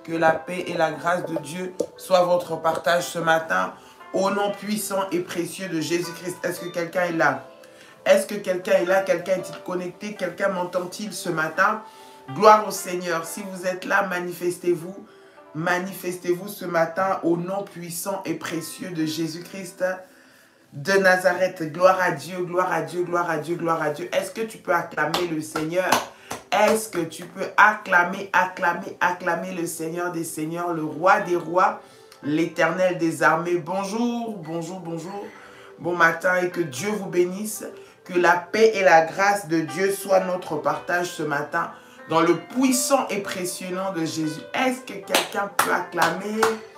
Que la paix et la grâce de Dieu soient votre partage ce matin. Au nom puissant et précieux de Jésus-Christ. Est-ce que quelqu'un est là? Est-ce que quelqu'un est là? Quelqu'un est-il connecté? Quelqu'un m'entend-il ce matin? Gloire au Seigneur. Si vous êtes là, manifestez-vous. Manifestez-vous ce matin au nom puissant et précieux de Jésus-Christ de Nazareth. Gloire à Dieu, gloire à Dieu, gloire à Dieu, gloire à Dieu. Est-ce que tu peux acclamer le Seigneur? Est-ce que tu peux acclamer le Seigneur des Seigneurs, le Roi des Rois, l'Éternel des armées? Bonjour, bonjour, bonjour. Bon matin et que Dieu vous bénisse. Que la paix et la grâce de Dieu soient notre partage ce matin. Dans le puissant et précieux nom de Jésus. Est-ce que quelqu'un peut acclamer?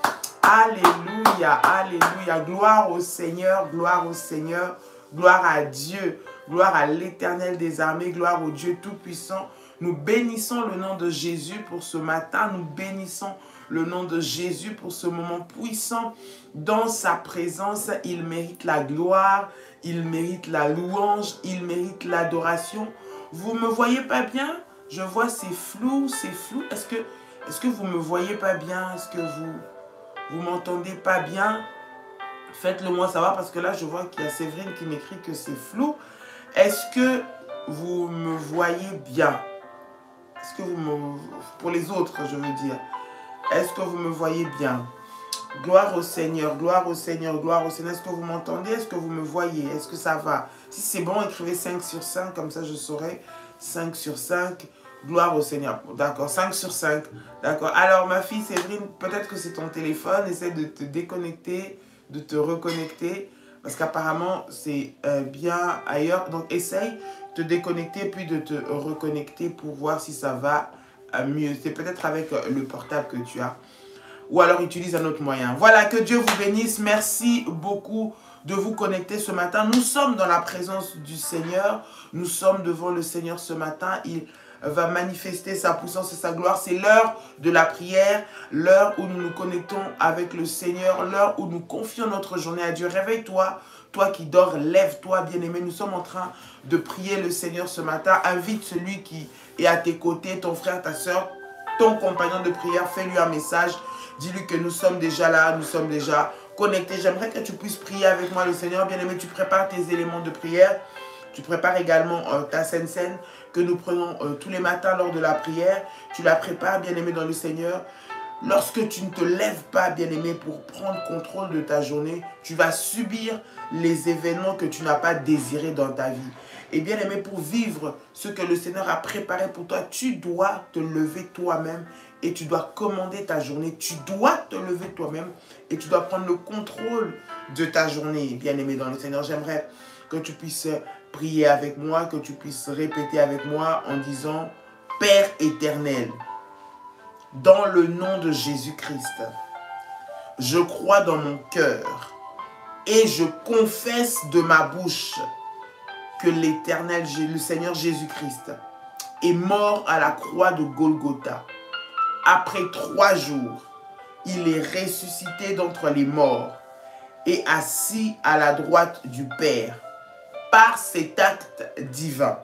Alléluia, alléluia. Gloire au Seigneur, gloire au Seigneur. Gloire à Dieu, gloire à l'Éternel des armées, gloire au Dieu Tout-Puissant. Nous bénissons le nom de Jésus pour ce matin. Nous bénissons le nom de Jésus pour ce moment puissant. Dans sa présence, il mérite la gloire, il mérite la louange, il mérite l'adoration. Vous ne me voyez pas bien? Je vois c'est flou, c'est flou. Est-ce que vous ne me voyez pas bien? Est-ce que vous m'entendez pas bien? Faites-le moi savoir parce que là, je vois qu'il y a Séverine qui m'écrit que c'est flou. Est-ce que vous me voyez bien? Est-ce que vous me... Pour les autres, je veux dire. Est-ce que vous me voyez bien? Gloire au Seigneur, gloire au Seigneur, gloire au Seigneur. Est-ce que vous m'entendez? Est-ce que vous me voyez? Est-ce que ça va? Si c'est bon, écrivez 5 sur 5, comme ça je saurai. 5 sur 5, gloire au Seigneur. D'accord, 5 sur 5. D'accord. Alors, ma fille Séverine, peut-être que c'est ton téléphone. Essaie de te déconnecter, de te reconnecter. Parce qu'apparemment, c'est bien ailleurs. Donc, essaye de te déconnecter, puis de te reconnecter pour voir si ça va mieux. C'est peut-être avec le portable que tu as. Ou alors, utilise un autre moyen. Voilà, que Dieu vous bénisse. Merci beaucoup de vous connecter ce matin. Nous sommes dans la présence du Seigneur. Nous sommes devant le Seigneur ce matin. Il va manifester sa puissance et sa gloire. C'est l'heure de la prière, l'heure où nous nous connectons avec le Seigneur, l'heure où nous confions notre journée à Dieu. Réveille-toi, toi qui dors, lève-toi, bien-aimé. Nous sommes en train de prier le Seigneur ce matin. Invite celui qui est à tes côtés, ton frère, ta soeur, ton compagnon de prière. Fais-lui un message. Dis-lui que nous sommes déjà là, nous sommes déjà connectés. J'aimerais que tu puisses prier avec moi le Seigneur. Bien-aimé, tu prépares tes éléments de prière. Tu prépares également ta scène que nous prenons tous les matins lors de la prière. Tu la prépares, bien-aimé, dans le Seigneur. Lorsque tu ne te lèves pas, bien-aimé, pour prendre contrôle de ta journée, tu vas subir les événements que tu n'as pas désirés dans ta vie. Et bien-aimé, pour vivre ce que le Seigneur a préparé pour toi, tu dois te lever toi-même et tu dois commander ta journée. Tu dois te lever toi-même et tu dois prendre le contrôle de ta journée, bien-aimé dans le Seigneur. J'aimerais que tu puisses prier avec moi, que tu puisses répéter avec moi en disant « Père éternel, dans le nom de Jésus-Christ, je crois dans mon cœur et je confesse de ma bouche que l'Éternel, le Seigneur Jésus-Christ, est mort à la croix de Golgotha. Après 3 jours, il est ressuscité d'entre les morts et assis à la droite du Père. Par cet acte divin,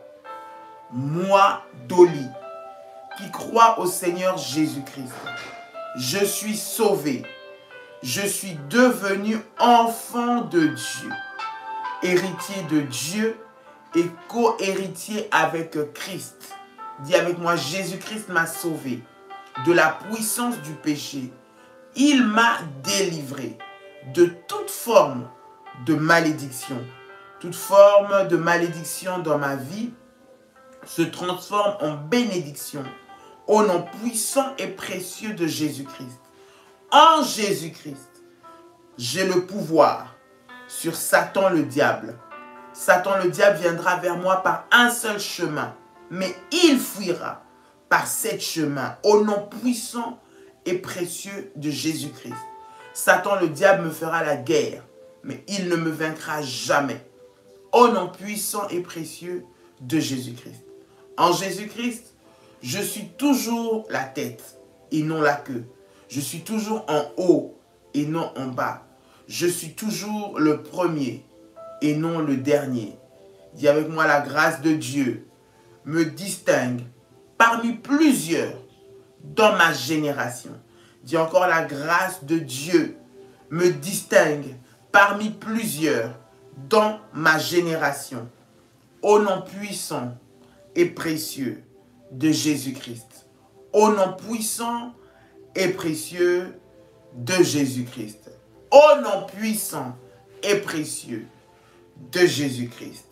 moi, Dolly, qui crois au Seigneur Jésus-Christ, je suis sauvé. Je suis devenu enfant de Dieu, héritier de Dieu et co-héritier avec Christ. Dis avec moi, Jésus-Christ m'a sauvé de la puissance du péché. Il m'a délivré de toute forme de malédiction. Toute forme de malédiction dans ma vie se transforme en bénédiction au nom puissant et précieux de Jésus-Christ. En Jésus-Christ, j'ai le pouvoir sur Satan le diable. Satan le diable viendra vers moi par un seul chemin, mais il fuira par 7 chemins au nom puissant et précieux de Jésus-Christ. Satan le diable me fera la guerre, mais il ne me vaincra jamais. Au nom puissant et précieux de Jésus-Christ. En Jésus-Christ, je suis toujours la tête et non la queue. Je suis toujours en haut et non en bas. Je suis toujours le premier et non le dernier. Dis avec moi, la grâce de Dieu me distingue parmi plusieurs dans ma génération. Dis encore, la grâce de Dieu me distingue parmi plusieurs dans ma génération. Au nom puissant et précieux de Jésus-Christ. Au nom puissant et précieux de Jésus-Christ. Au nom puissant et précieux de Jésus-Christ.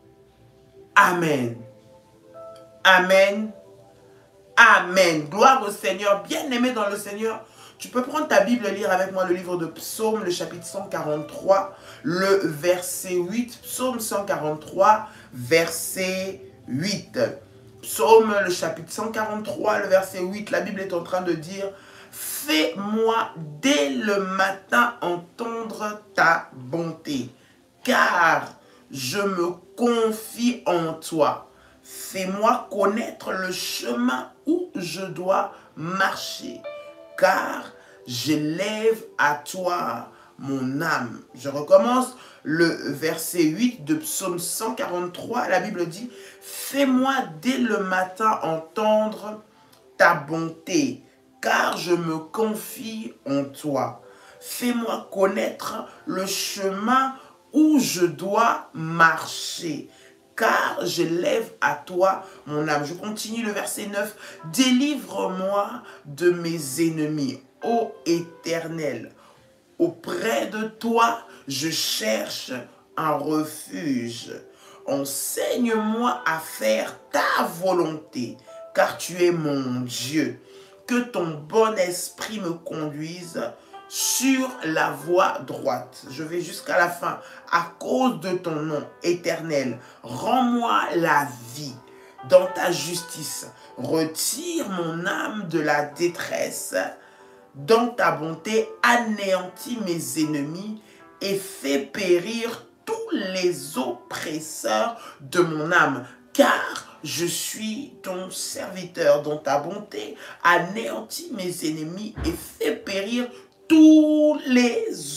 Amen. Amen. Amen. Gloire au Seigneur. Bien-aimé dans le Seigneur, tu peux prendre ta Bible et lire avec moi le livre de Psaume, le chapitre 143, le verset 8. Psaume 143, verset 8. Psaume, le chapitre 143, le verset 8. La Bible est en train de dire: fais-moi dès le matin entendre ta bonté, car je me confie en toi. Fais-moi connaître le chemin où je dois marcher, car j'élève à toi mon âme. Je recommence le verset 8 de Psaume 143. La Bible dit: fais-moi dès le matin entendre ta bonté, car je me confie en toi. Fais-moi connaître le chemin où je dois marcher, car j'élève à toi mon âme. Je continue le verset 9. Délivre-moi de mes ennemis, ô Éternel. Auprès de toi, je cherche un refuge. Enseigne-moi à faire ta volonté, car tu es mon Dieu. Que ton bon esprit me conduise sur la voie droite. Je vais jusqu'à la fin. À cause de ton nom éternel, rends-moi la vie dans ta justice. Retire mon âme de la détresse. Dans ta bonté, anéantis mes ennemis et fais périr tous les oppresseurs de mon âme. Car je suis ton serviteur. Dans ta bonté, anéantis mes ennemis et fais périr tous les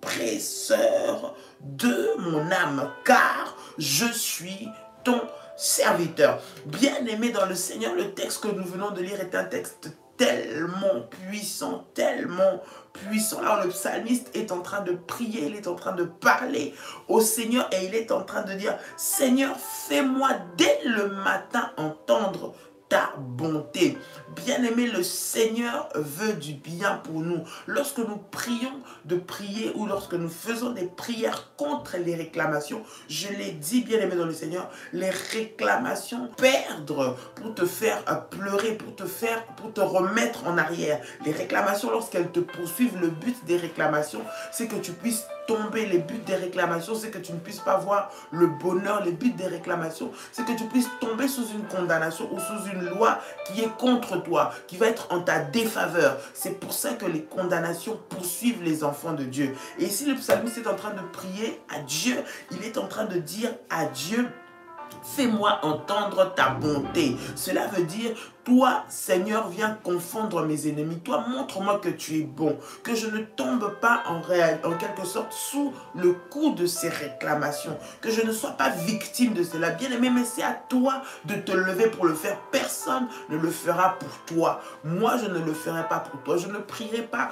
oppresseurs de mon âme, car je suis ton serviteur. Bien-aimé dans le Seigneur, le texte que nous venons de lire est un texte tellement puissant, tellement puissant. Là, le psalmiste est en train de prier, il est en train de parler au Seigneur et il est en train de dire: Seigneur, fais-moi dès le matin entendre ta bonté. Bien-aimé, le Seigneur veut du bien pour nous. Lorsque nous prions de prier ou lorsque nous faisons des prières contre les réclamations, je l'ai dit, bien-aimé dans le Seigneur, les réclamations perdent pour te faire pleurer, pour te remettre en arrière. Les réclamations, lorsqu'elles te poursuivent, le but des réclamations, c'est que tu puisses tomber. Les buts des réclamations, c'est que tu ne puisses pas voir le bonheur. Les buts des réclamations, c'est que tu puisses tomber sous une condamnation ou sous une loi qui est contre toi, qui va être en ta défaveur. C'est pour ça que les condamnations poursuivent les enfants de Dieu. Et ici, le psalmiste est en train de prier à Dieu. Il est en train de dire à Dieu: fais-moi entendre ta bonté. Cela veut dire: toi, Seigneur, viens confondre mes ennemis. Toi, montre-moi que tu es bon. Que je ne tombe pas en quelque sorte sous le coup de ces réclamations. Que je ne sois pas victime de cela. Bien-aimé, mais c'est à toi de te lever pour le faire. Personne ne le fera pour toi. Moi, je ne le ferai pas pour toi. Je ne prierai pas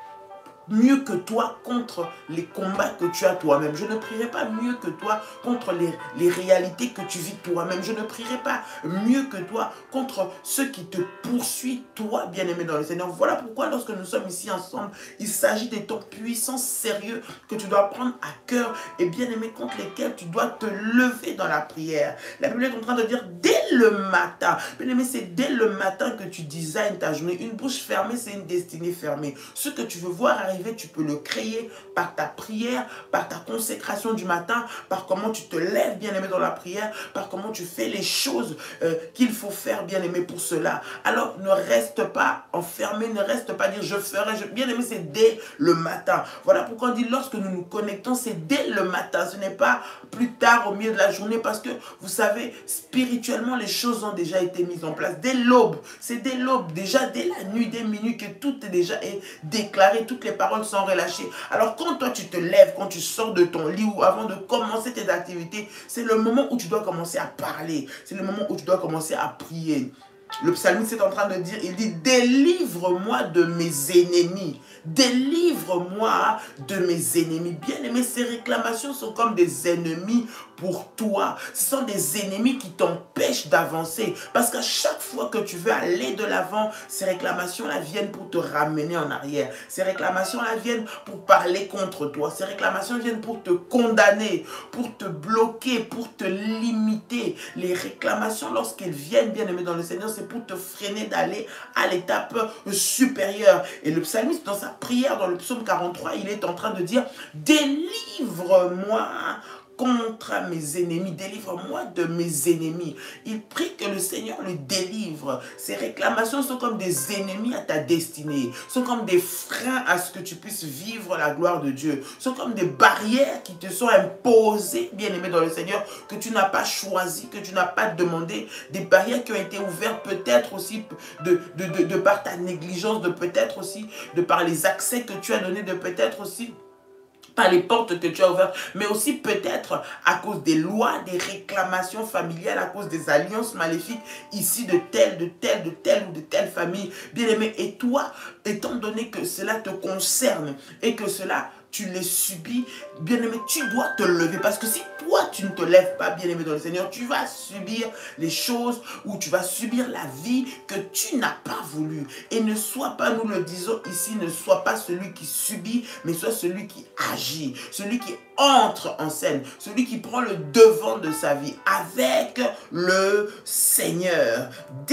mieux que toi contre les combats que tu as toi-même. Je ne prierai pas mieux que toi contre les réalités que tu vis toi-même. Je ne prierai pas mieux que toi contre ceux qui te poursuivent, toi, bien-aimé dans le Seigneur. Voilà pourquoi lorsque nous sommes ici ensemble, il s'agit des temps puissants, sérieux, que tu dois prendre à cœur et bien-aimé, contre lesquels tu dois te lever dans la prière. La Bible est en train de dire dès le matin. Bien-aimé, c'est dès le matin que tu designes ta journée. Une bouche fermée, c'est une destinée fermée. Ce que tu veux voir arriver, tu peux le créer par ta prière, par ta consécration du matin, par comment tu te lèves, bien-aimé, dans la prière, par comment tu fais les choses qu'il faut faire, bien-aimé, pour cela. Alors, ne reste pas enfermé, ne reste pas dire je ferai, bien-aimé, c'est dès le matin. Voilà pourquoi on dit lorsque nous nous connectons, c'est dès le matin. Ce n'est pas plus tard au milieu de la journée parce que, vous savez, spirituellement, les choses ont déjà été mises en place. Dès l'aube, c'est dès l'aube, déjà dès la nuit, dès minuit, que tout est déjà déclaré, toutes les paroles sont relâchées. Alors quand toi tu te lèves, quand tu sors de ton lit ou avant de commencer tes activités, c'est le moment où tu dois commencer à parler. C'est le moment où tu dois commencer à prier. Le psalmiste est en train de dire, il dit, délivre-moi de mes ennemis. Délivre-moi de mes ennemis. Bien-aimé, ces réclamations sont comme des ennemis pour toi. Ce sont des ennemis qui t'empêchent d'avancer. Parce qu'à chaque fois que tu veux aller de l'avant, ces réclamations-là viennent pour te ramener en arrière. Ces réclamations-là viennent pour parler contre toi. Ces réclamations viennent pour te condamner, pour te bloquer, pour te limiter. Les réclamations, lorsqu'elles viennent, bien-aimé dans le Seigneur, c'est pour te freiner d'aller à l'étape supérieure. Et le psalmiste, dans sa prière, dans le psaume 43, il est en train de dire, délivre-moi contre mes ennemis, délivre-moi de mes ennemis. Il prie que le Seigneur le délivre. Ces réclamations sont comme des ennemis à ta destinée, sont comme des freins à ce que tu puisses vivre la gloire de Dieu, sont comme des barrières qui te sont imposées, bien-aimé dans le Seigneur, que tu n'as pas choisi, que tu n'as pas demandé, des barrières qui ont été ouvertes peut-être aussi de par ta négligence, de peut-être aussi de par les accès que tu as donnés, de peut-être aussi pas les portes que tu as ouvertes, mais aussi peut-être à cause des lois, des réclamations familiales, à cause des alliances maléfiques ici de telle ou de telle famille. Bien-aimé, et toi, étant donné que cela te concerne et que cela tu les subis, bien-aimé, tu dois te lever. Parce que si toi, tu ne te lèves pas, bien-aimé dans le Seigneur, tu vas subir les choses ou tu vas subir la vie que tu n'as pas voulu. Et ne sois pas, nous le disons ici, ne sois pas celui qui subit, mais sois celui qui agit, celui qui entre en scène, celui qui prend le devant de sa vie avec le Seigneur.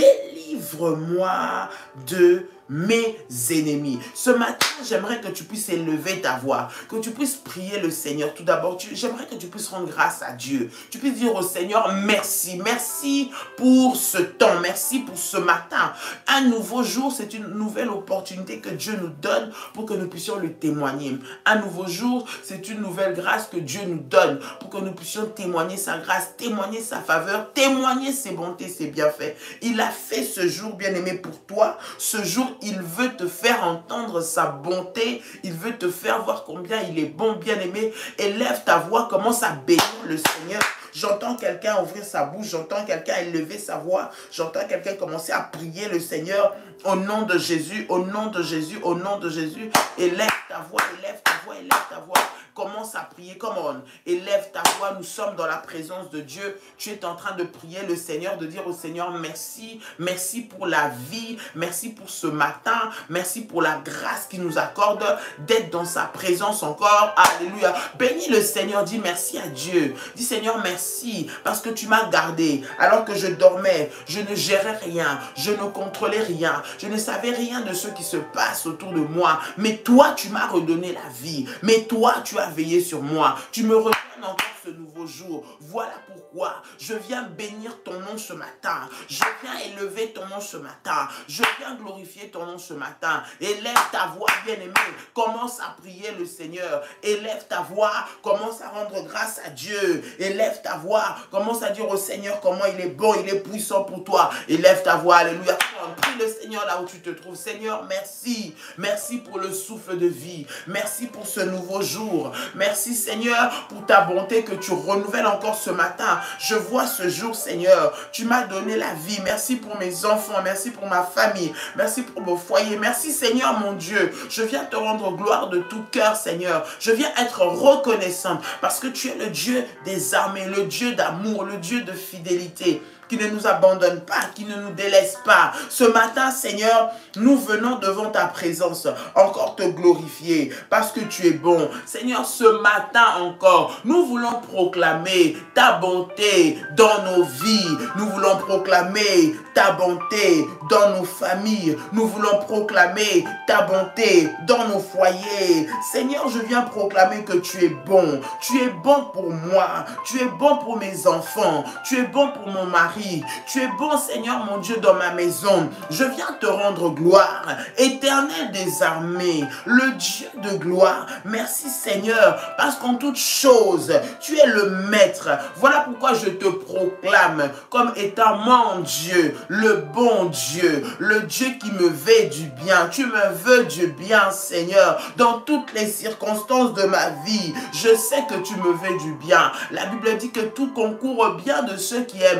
Délivre-moi de mes ennemis. Ce matin, j'aimerais que tu puisses élever ta voix, que tu puisses prier le Seigneur. Tout d'abord, j'aimerais que tu puisses rendre grâce à Dieu. Tu puisses dire au Seigneur, merci. Merci pour ce temps. Merci pour ce matin. Un nouveau jour, c'est une nouvelle opportunité que Dieu nous donne pour que nous puissions le témoigner. Un nouveau jour, c'est une nouvelle grâce que Dieu nous donne pour que nous puissions témoigner sa grâce, témoigner sa faveur, témoigner ses bontés, ses bienfaits. Il a fait ce jour, bien-aimé, pour toi. Ce jour, il veut te faire entendre sa bonté. Il veut te faire voir combien il est bon, bien-aimé. Élève ta voix, commence à bénir le Seigneur. J'entends quelqu'un ouvrir sa bouche, j'entends quelqu'un élever sa voix, j'entends quelqu'un commencer à prier le Seigneur au nom de Jésus, au nom de Jésus, au nom de Jésus. Élève ta voix, élève ta voix, élève ta voix. Commence à prier, come on. Élève ta voix, nous sommes dans la présence de Dieu. Tu es en train de prier le Seigneur, de dire au Seigneur merci. Merci pour la vie, merci pour ce matin, merci pour la grâce qu'il nous accorde d'être dans sa présence encore. Alléluia. Bénis le Seigneur, dis merci à Dieu. Dis Seigneur merci parce que tu m'as gardé. Alors que je dormais, je ne gérais rien, je ne contrôlais rien, je ne savais rien de ce qui se passe autour de moi. Mais toi, tu m'as redonné la vie. Mais toi, tu as veillé sur moi. Tu me redonnes encore ce nouveau jour. Voilà pourquoi je viens bénir ton nom ce matin. Je viens élever ton nom ce matin. Je viens glorifier ton nom ce matin. Élève ta voix, bien-aimé. Commence à prier le Seigneur. Élève ta voix. Commence à rendre grâce à Dieu. Élève ta voix. Commence à dire au Seigneur comment il est bon, il est puissant pour toi. Élève ta voix. Alléluia. Prie le Seigneur là où tu te trouves. Seigneur, merci. Merci pour le souffle de vie. Merci pour ce nouveau jour. Merci Seigneur pour ta bonté que tu renouvelles encore ce matin. Je vois ce jour Seigneur. Tu m'as donné la vie. Merci pour mes enfants. Merci pour ma famille. Merci pour mon foyer. Merci Seigneur mon Dieu. Je viens te rendre gloire de tout cœur Seigneur. Je viens être reconnaissante parce que tu es le Dieu des armées, le Dieu d'amour, le Dieu de fidélité, qui ne nous abandonne pas, qui ne nous délaisse pas. Ce matin, Seigneur, nous venons devant ta présence, encore te glorifier, parce que tu es bon. Seigneur, ce matin encore, nous voulons proclamer ta bonté dans nos vies. Nous voulons proclamer ta bonté dans nos familles. Nous voulons proclamer ta bonté dans nos foyers. Seigneur, je viens proclamer que tu es bon. Tu es bon pour moi. Tu es bon pour mes enfants. Tu es bon pour mon mari. Tu es bon, Seigneur, mon Dieu, dans ma maison. Je viens te rendre gloire. Éternel des armées, le Dieu de gloire. Merci, Seigneur, parce qu'en toute chose, tu es le maître. Voilà pourquoi je te proclame comme étant mon Dieu, le bon Dieu, le Dieu qui me veut du bien. Tu me veux du bien, Seigneur, dans toutes les circonstances de ma vie. Je sais que tu me veux du bien. La Bible dit que tout concourt au bien de ceux qui aiment Dieu.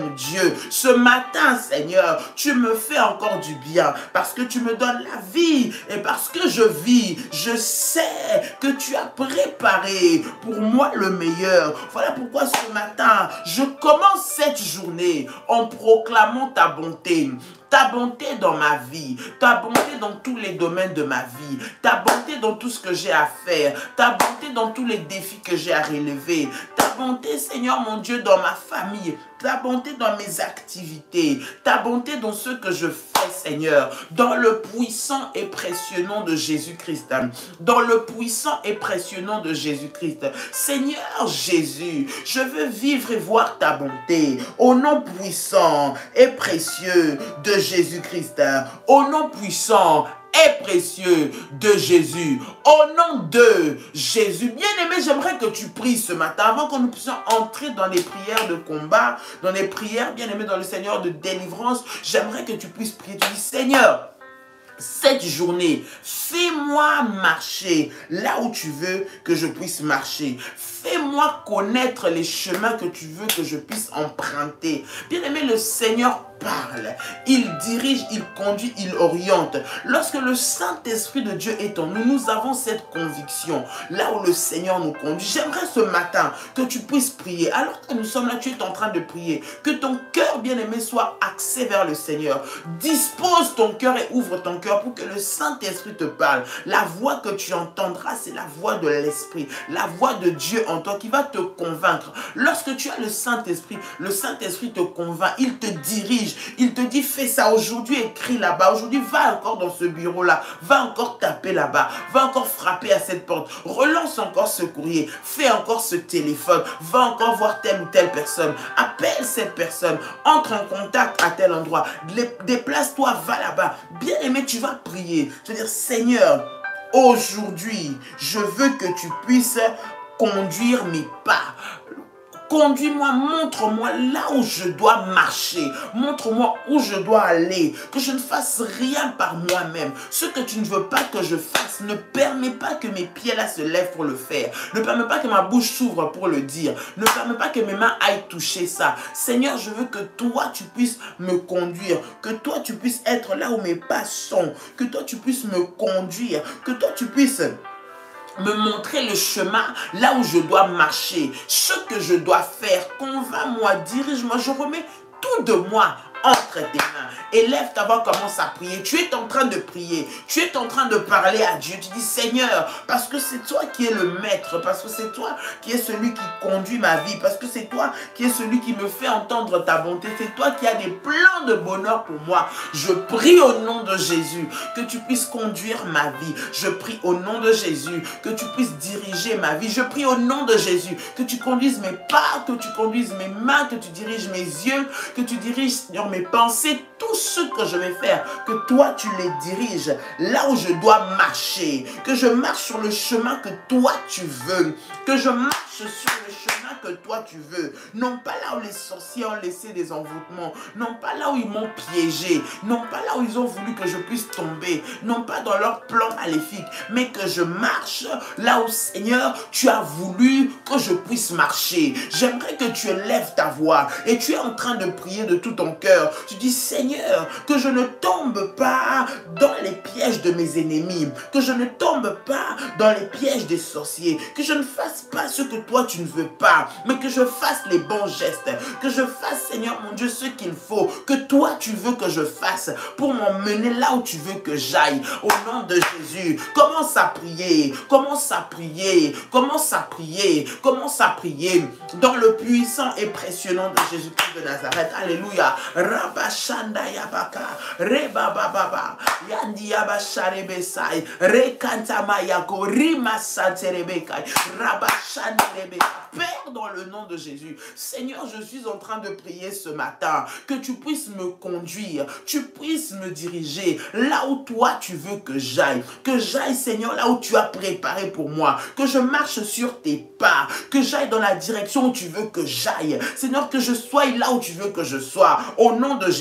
Dieu, ce matin, Seigneur, tu me fais encore du bien parce que tu me donnes la vie et parce que je vis, je sais que tu as préparé pour moi le meilleur. Voilà pourquoi ce matin, je commence cette journée en proclamant ta bonté. Ta bonté dans ma vie, ta bonté dans tous les domaines de ma vie, ta bonté dans tout ce que j'ai à faire, ta bonté dans tous les défis que j'ai à relever, ta bonté, Seigneur mon Dieu, dans ma famille, ta bonté dans mes activités, ta bonté dans ce que je fais, Seigneur, dans le puissant et précieux nom de Jésus-Christ, dans le puissant et précieux nom de Jésus-Christ. Seigneur Jésus, je veux vivre et voir ta bonté au nom puissant et précieux de Jésus-Christ, au nom puissant et précieux de Jésus, au nom de Jésus. Bien-aimé, j'aimerais que tu pries ce matin, avant que nous puissions entrer dans les prières de combat, dans les prières, bien-aimé, dans le Seigneur de délivrance. J'aimerais que tu puisses prier. Tu dis, Seigneur, cette journée, fais-moi marcher là où tu veux que je puisse marcher. Fais-moi connaître les chemins que tu veux que je puisse emprunter. Bien-aimé, le Seigneur parle, il dirige, il conduit, il oriente. Lorsque le Saint-Esprit de Dieu est en nous, nous avons cette conviction. Là où le Seigneur nous conduit, j'aimerais ce matin que tu puisses prier. Alors que nous sommes là, tu es en train de prier. Que ton cœur, bien-aimé, soit axé vers le Seigneur. Dispose ton cœur et ouvre ton cœur pour que le Saint-Esprit te parle. La voix que tu entendras, c'est la voix de l'Esprit. La voix de Dieu en toi qui va te convaincre. Lorsque tu as le Saint-Esprit te convainc, il te dirige. Il te dit, fais ça aujourd'hui, écris là-bas. Aujourd'hui, va encore dans ce bureau-là. Va encore taper là-bas. Va encore frapper à cette porte. Relance encore ce courrier. Fais encore ce téléphone. Va encore voir telle ou telle personne. Appelle cette personne. Entre en contact à tel endroit. Déplace-toi, va là-bas. Bien aimé, tu vas prier. Tu vas dire, Seigneur, aujourd'hui, je veux que tu puisses conduire mes pas. Conduis-moi, montre-moi là où je dois marcher. Montre-moi où je dois aller. Que je ne fasse rien par moi-même. Ce que tu ne veux pas que je fasse, ne permet pas que mes pieds là se lèvent pour le faire. Ne permet pas que ma bouche s'ouvre pour le dire. Ne permet pas que mes mains aillent toucher ça. Seigneur, je veux que toi, tu puisses me conduire. Que toi, tu puisses être là où mes pas sont. Que toi, tu puisses me conduire. Que toi, tu puisses me montrer le chemin là où je dois marcher, ce que je dois faire. Convainc-moi, dirige-moi, je remets tout de moi entre tes mains. Élève ta voix, commence à prier. Tu es en train de prier. Tu es en train de parler à Dieu. Tu dis, Seigneur, parce que c'est toi qui es le maître. Parce que c'est toi qui es celui qui conduit ma vie. Parce que c'est toi qui es celui qui me fait entendre ta bonté. C'est toi qui as des plans de bonheur pour moi. Je prie au nom de Jésus que tu puisses conduire ma vie. Je prie au nom de Jésus que tu puisses diriger ma vie. Je prie au nom de Jésus que tu conduises mes pas, que tu conduises mes mains, que tu diriges mes yeux, que tu diriges, Seigneur, mes pensées, tout ce que je vais faire, que toi tu les diriges là où je dois marcher, que je marche sur le chemin que toi tu veux, que je marche sur le chemin que toi tu veux, non pas là où les sorciers ont laissé des envoûtements, non pas là où ils m'ont piégé, non pas là où ils ont voulu que je puisse tomber, non pas dans leur plan maléfique, mais que je marche là où, Seigneur, tu as voulu que je puisse marcher. J'aimerais que tu élèves ta voix et tu es en train de prier de tout ton cœur. Tu dis, Seigneur, que je ne tombe pas dans les pièges de mes ennemis, que je ne tombe pas dans les pièges des sorciers, que je ne fasse pas ce que toi tu ne veux pas, mais que je fasse les bons gestes, que je fasse, Seigneur mon Dieu, ce qu'il faut, que toi tu veux que je fasse pour m'emmener là où tu veux que j'aille. Au nom de Jésus, commence à prier, commence à prier, commence à prier, commence à prier dans le puissant et précieux nom de Jésus-Christ de Nazareth. Alléluia. Rabashanda yabaka, rebababa, yandi yabasharebesai, rekantama yako, rimasanterebekai, rabashanda rebeka. Père, dans le nom de Jésus, Seigneur, je suis en train de prier ce matin, que tu puisses me conduire, tu puisses me diriger là où toi tu veux que j'aille, Seigneur, là où tu as préparé pour moi, que je marche sur tes pas, que j'aille dans la direction où tu veux que j'aille, Seigneur, que je sois là où tu veux que je sois, au nom de Jésus,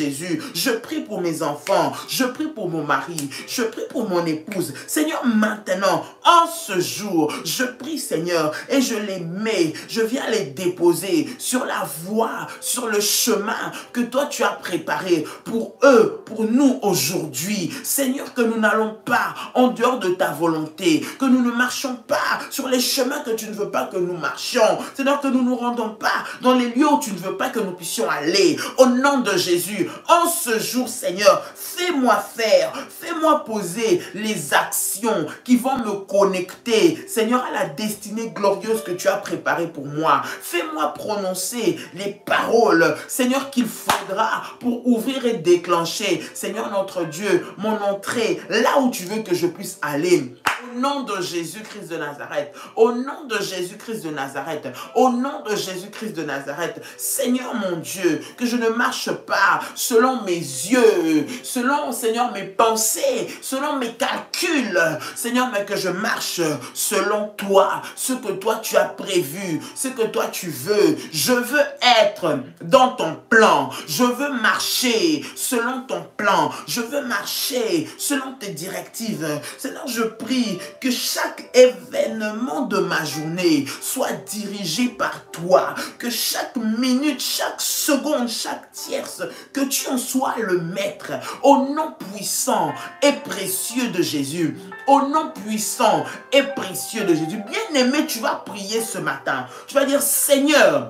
Je prie pour mes enfants. Je prie pour mon mari. Je prie pour mon épouse. Seigneur, maintenant, en ce jour, je prie, Seigneur, et je les mets, je viens les déposer sur la voie, sur le chemin que toi tu as préparé pour eux, pour nous aujourd'hui. Seigneur, que nous n'allons pas en dehors de ta volonté, que nous ne marchons pas sur les chemins que tu ne veux pas que nous marchions. Seigneur, que nous ne nous rendons pas dans les lieux où tu ne veux pas que nous puissions aller. Au nom de Jésus, en ce jour, Seigneur, fais-moi faire, fais-moi poser les actions qui vont me connecter, Seigneur, à la destinée glorieuse que tu as préparée pour moi. Fais-moi prononcer les paroles, Seigneur, qu'il faudra pour ouvrir et déclencher, Seigneur notre Dieu, mon entrée là où tu veux que je puisse aller. Au nom de Jésus-Christ de Nazareth, au nom de Jésus-Christ de Nazareth, au nom de Jésus-Christ de Nazareth, Seigneur mon Dieu, que je ne marche pas selon mes yeux, selon, Seigneur, mes pensées, selon mes calculs, Seigneur, mais que je marche selon toi, ce que toi tu as prévu, ce que toi tu veux. Je veux être dans ton plan, je veux marcher selon ton plan, je veux marcher selon tes directives. Seigneur, je prie que chaque événement de ma journée soit dirigé par toi, que chaque minute, chaque seconde, chaque tierce, que tu en sois le maître, au nom puissant et précieux de Jésus, au nom puissant et précieux de Jésus. Bien-aimé, tu vas prier ce matin, tu vas dire: Seigneur,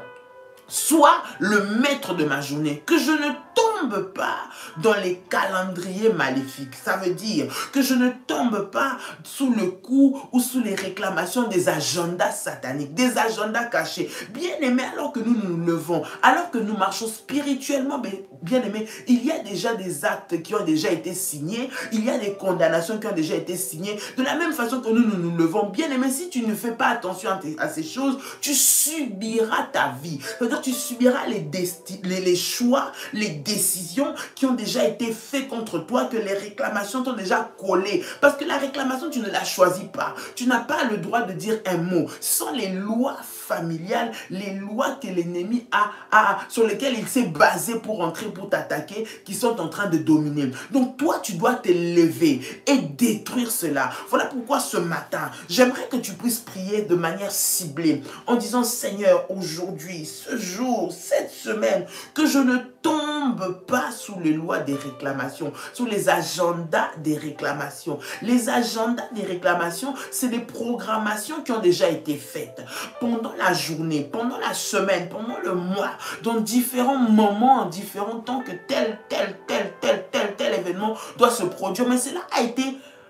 sois le maître de ma journée, que je ne tombe pas dans les calendriers maléfiques. Ça veut dire que je ne tombe pas sous le coup ou sous les réclamations des agendas sataniques, des agendas cachés. Bien aimé, alors que nous nous levons, alors que nous marchons spirituellement, bien aimé, il y a déjà des actes qui ont déjà été signés, il y a des condamnations qui ont déjà été signées. De la même façon que nous nous levons, bien aimé, si tu ne fais pas attention à ces choses, tu subiras ta vie. C'est-à-dire tu subiras les choix, les décisions qui ont déjà été faites contre toi, que les réclamations t'ont déjà collé. Parce que la réclamation, tu ne la choisis pas. Tu n'as pas le droit de dire un mot. Ce sont les lois familiales, les lois que l'ennemi a, sur lesquelles il s'est basé pour entrer, pour t'attaquer, qui sont en train de dominer. Donc toi, tu dois te lever et détruire cela. Voilà pourquoi ce matin, j'aimerais que tu puisses prier de manière ciblée, en disant: Seigneur, aujourd'hui, ce jour, cette semaine, que je ne tombe pas sous les lois des réclamations, sous les agendas des réclamations. Les agendas des réclamations, c'est des programmations qui ont déjà été faites pendant la journée, pendant la semaine, pendant le mois, dans différents moments, en différents temps, que tel événement doit se produire. Mais cela a été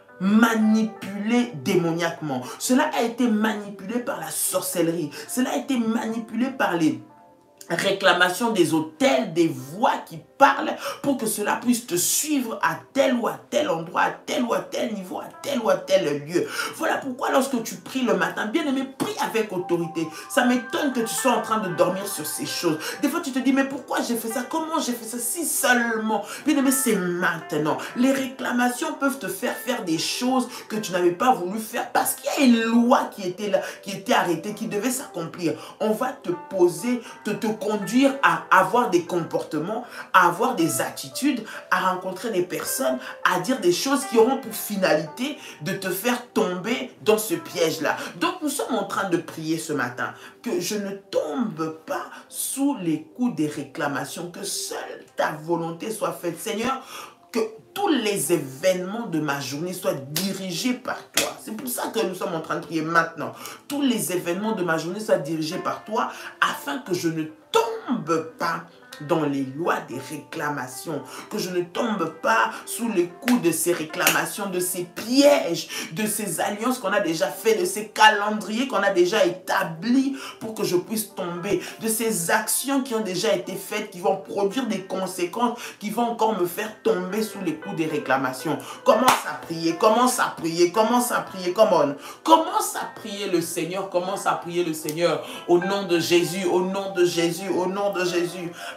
manipulé démoniaquement. Cela a été manipulé par la sorcellerie. Cela a été manipulé par les réclamation des hôtels, des voix qui parlent pour que cela puisse te suivre à tel ou à tel endroit, à tel ou à tel niveau, à tel ou à tel lieu. Voilà pourquoi lorsque tu pries le matin, bien aimé, prie avec autorité. Ça m'étonne que tu sois en train de dormir sur ces choses. Des fois tu te dis: mais pourquoi j'ai fait ça? Comment j'ai fait ça? Si seulement. Bien aimé, c'est maintenant. Les réclamations peuvent te faire faire des choses que tu n'avais pas voulu faire parce qu'il y a une loi qui était là, qui était arrêtée, qui devait s'accomplir. On va te poser, te conduire à avoir des comportements, à avoir des attitudes, à rencontrer des personnes, à dire des choses qui auront pour finalité de te faire tomber dans ce piège-là. Donc nous sommes en train de prier ce matin que je ne tombe pas sous les coups des réclamations, que seule ta volonté soit faite. Seigneur, que tous les événements de ma journée soient dirigés par toi. C'est pour ça que nous sommes en train de prier maintenant. Tous les événements de ma journée soient dirigés par toi, afin que je ne tombe pas dans les lois des réclamations, que je ne tombe pas sous les coups de ces réclamations, de ces pièges, de ces alliances qu'on a déjà fait, de ces calendriers qu'on a déjà établis pour que je puisse tomber, de ces actions qui ont déjà été faites, qui vont produire des conséquences, qui vont encore me faire tomber sous les coups des réclamations. Commence à prier, commence à prier, commence à prier, come on. Commence à prier le Seigneur, commence à prier le Seigneur au nom de Jésus, au nom de Jésus, au nom de Jésus.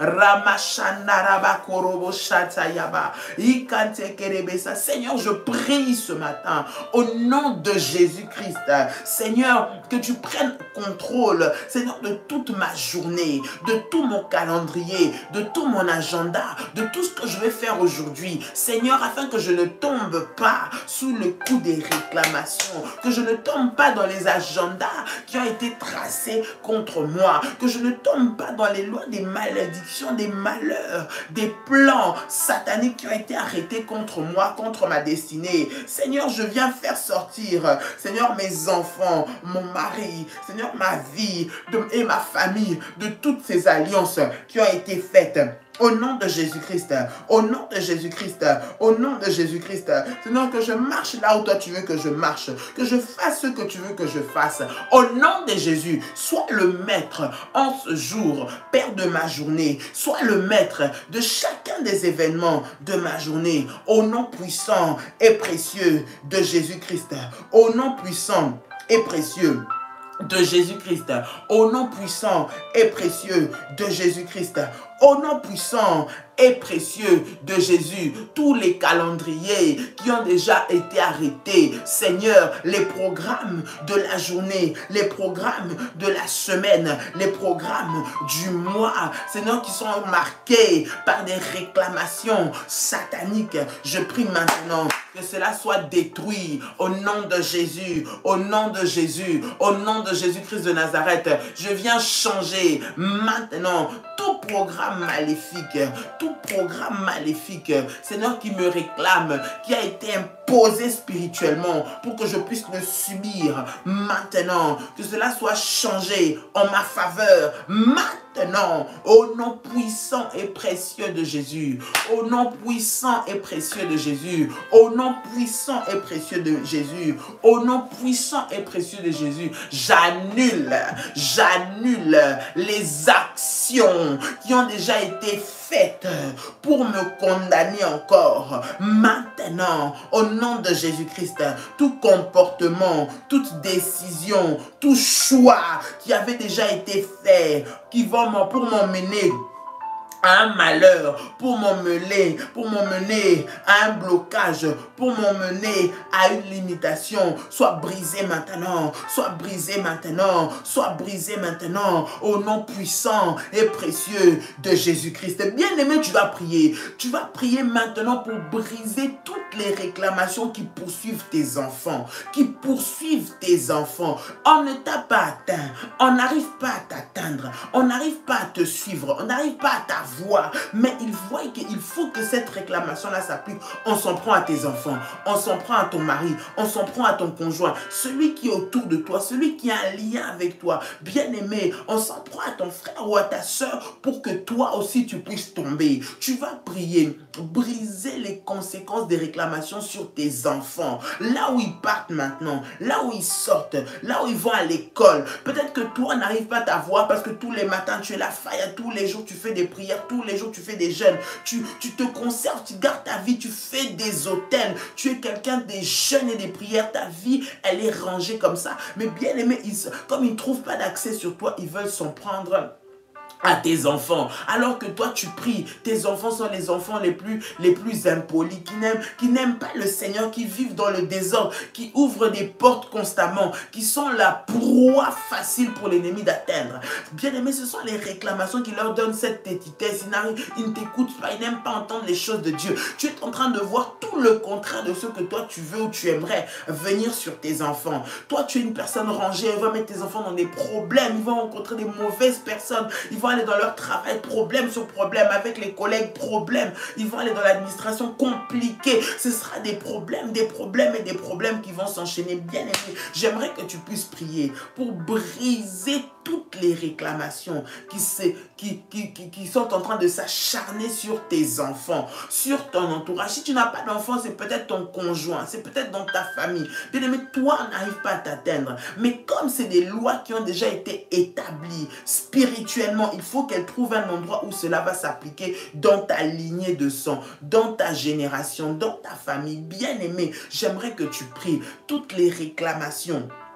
Seigneur, je prie ce matin au nom de Jésus-Christ. Seigneur, que tu prennes contrôle, Seigneur, de toute ma journée, de tout mon calendrier, de tout mon agenda, de tout ce que je vais faire aujourd'hui. Seigneur, afin que je ne tombe pas sous le coup des réclamations, que je ne tombe pas dans les agendas qui ont été tracés contre moi, que je ne tombe pas dans les lois des malédictions, des malheurs, des plans sataniques qui ont été arrêtés contre moi, contre ma destinée. Seigneur, je viens faire sortir, Seigneur, mes enfants, mon mari, Seigneur, ma vie et ma famille de toutes ces alliances qui ont été faites. Au nom de Jésus-Christ, au nom de Jésus-Christ, au nom de Jésus-Christ, Seigneur, que je marche là où toi tu veux que je marche, que je fasse ce que tu veux que je fasse. Au nom de Jésus, sois le maître en ce jour, Père de ma journée, sois le maître de chacun des événements de ma journée. Au nom puissant et précieux de Jésus-Christ, au nom puissant et précieux de Jésus-Christ, au nom puissant et précieux de Jésus-Christ, au nom puissant et précieux de Jésus, tous les calendriers qui ont déjà été arrêtés, Seigneur, les programmes de la journée, les programmes de la semaine, les programmes du mois, Seigneur, qui sont marqués par des réclamations sataniques, je prie maintenant que cela soit détruit au nom de Jésus, au nom de Jésus, au nom de Jésus-Christ de Nazareth. Je viens changer maintenant tout programme maléfique, tout programme maléfique, Seigneur, qui me réclame, qui a été imposé spirituellement pour que je puisse le subir maintenant, que cela soit changé en ma faveur maintenant, au nom puissant et précieux de Jésus, au nom puissant et précieux de Jésus, au nom puissant et précieux de Jésus, au nom puissant et précieux de Jésus, j'annule les actions qui ont déjà été faites pour me condamner encore. Maintenant, au nom de Jésus-Christ, tout comportement, toute décision, tout choix qui avait déjà été fait, qui va pour m'emmener à un malheur, pour m'emmener à un blocage, pour m'emmener à une limitation, soit brisé maintenant, soit brisé maintenant, soit brisé maintenant, au nom puissant et précieux de Jésus-Christ. Bien-aimé, tu vas prier maintenant pour briser toutes les réclamations qui poursuivent tes enfants, On ne t'a pas atteint, on n'arrive pas à t'atteindre, on n'arrive pas à te suivre, on n'arrive pas à t'avoir, mais il voit qu'il faut que cette réclamation-là s'applique. On s'en prend à tes enfants, on s'en prend à ton mari, on s'en prend à ton conjoint, celui qui est autour de toi, celui qui a un lien avec toi. Bien-aimé, on s'en prend à ton frère ou à ta soeur pour que toi aussi tu puisses tomber. Tu vas prier, briser les conséquences des réclamations sur tes enfants. Là où ils partent maintenant, là où ils sortent, là où ils vont à l'école. Peut-être que toi n'arrives pas à t'avoir parce que tous les matins tu es là, faille, tous les jours tu fais des prières, tous les jours tu fais des jeûnes, tu te conserves, tu gardes ta vie, tu fais des autels, tu es quelqu'un des jeûnes et des prières, ta vie elle est rangée comme ça. Mais bien aimé, comme ils ne trouvent pas d'accès sur toi, ils veulent s'en prendre à tes enfants, alors que toi tu pries. Tes enfants sont les enfants les plus impolis, qui n'aiment pas le Seigneur, qui vivent dans le désordre, qui ouvrent des portes constamment, qui sont la proie facile pour l'ennemi d'atteindre. Bien aimé, ce sont les réclamations qui leur donnent cette tétitesse. Ils ne t'écoutent pas, ils n'aiment pas entendre les choses de Dieu. Tu es en train de voir tout le contraire de ce que toi tu veux ou tu aimerais venir sur tes enfants. Toi tu es une personne rangée, elle va mettre tes enfants dans des problèmes, ils vont rencontrer des mauvaises personnes, ils vont aller dans leur travail, problème sur problème, avec les collègues, problème. Ils vont aller dans l'administration, compliqué. Ce sera des problèmes et des problèmes qui vont s'enchaîner. Bien aimé, j'aimerais que tu puisses prier pour briser toutes les réclamations qui sont en train de s'acharner sur tes enfants, sur ton entourage. Si tu n'as pas d'enfant, c'est peut-être ton conjoint, c'est peut-être dans ta famille. Bien aimé, toi, n'arrive pas à t'atteindre. Mais comme c'est des lois qui ont déjà été établies spirituellement, il faut qu'elle trouve un endroit où cela va s'appliquer dans ta lignée de sang, dans ta génération, dans ta famille. Bien-aimé, j'aimerais que tu pries toutes les réclamations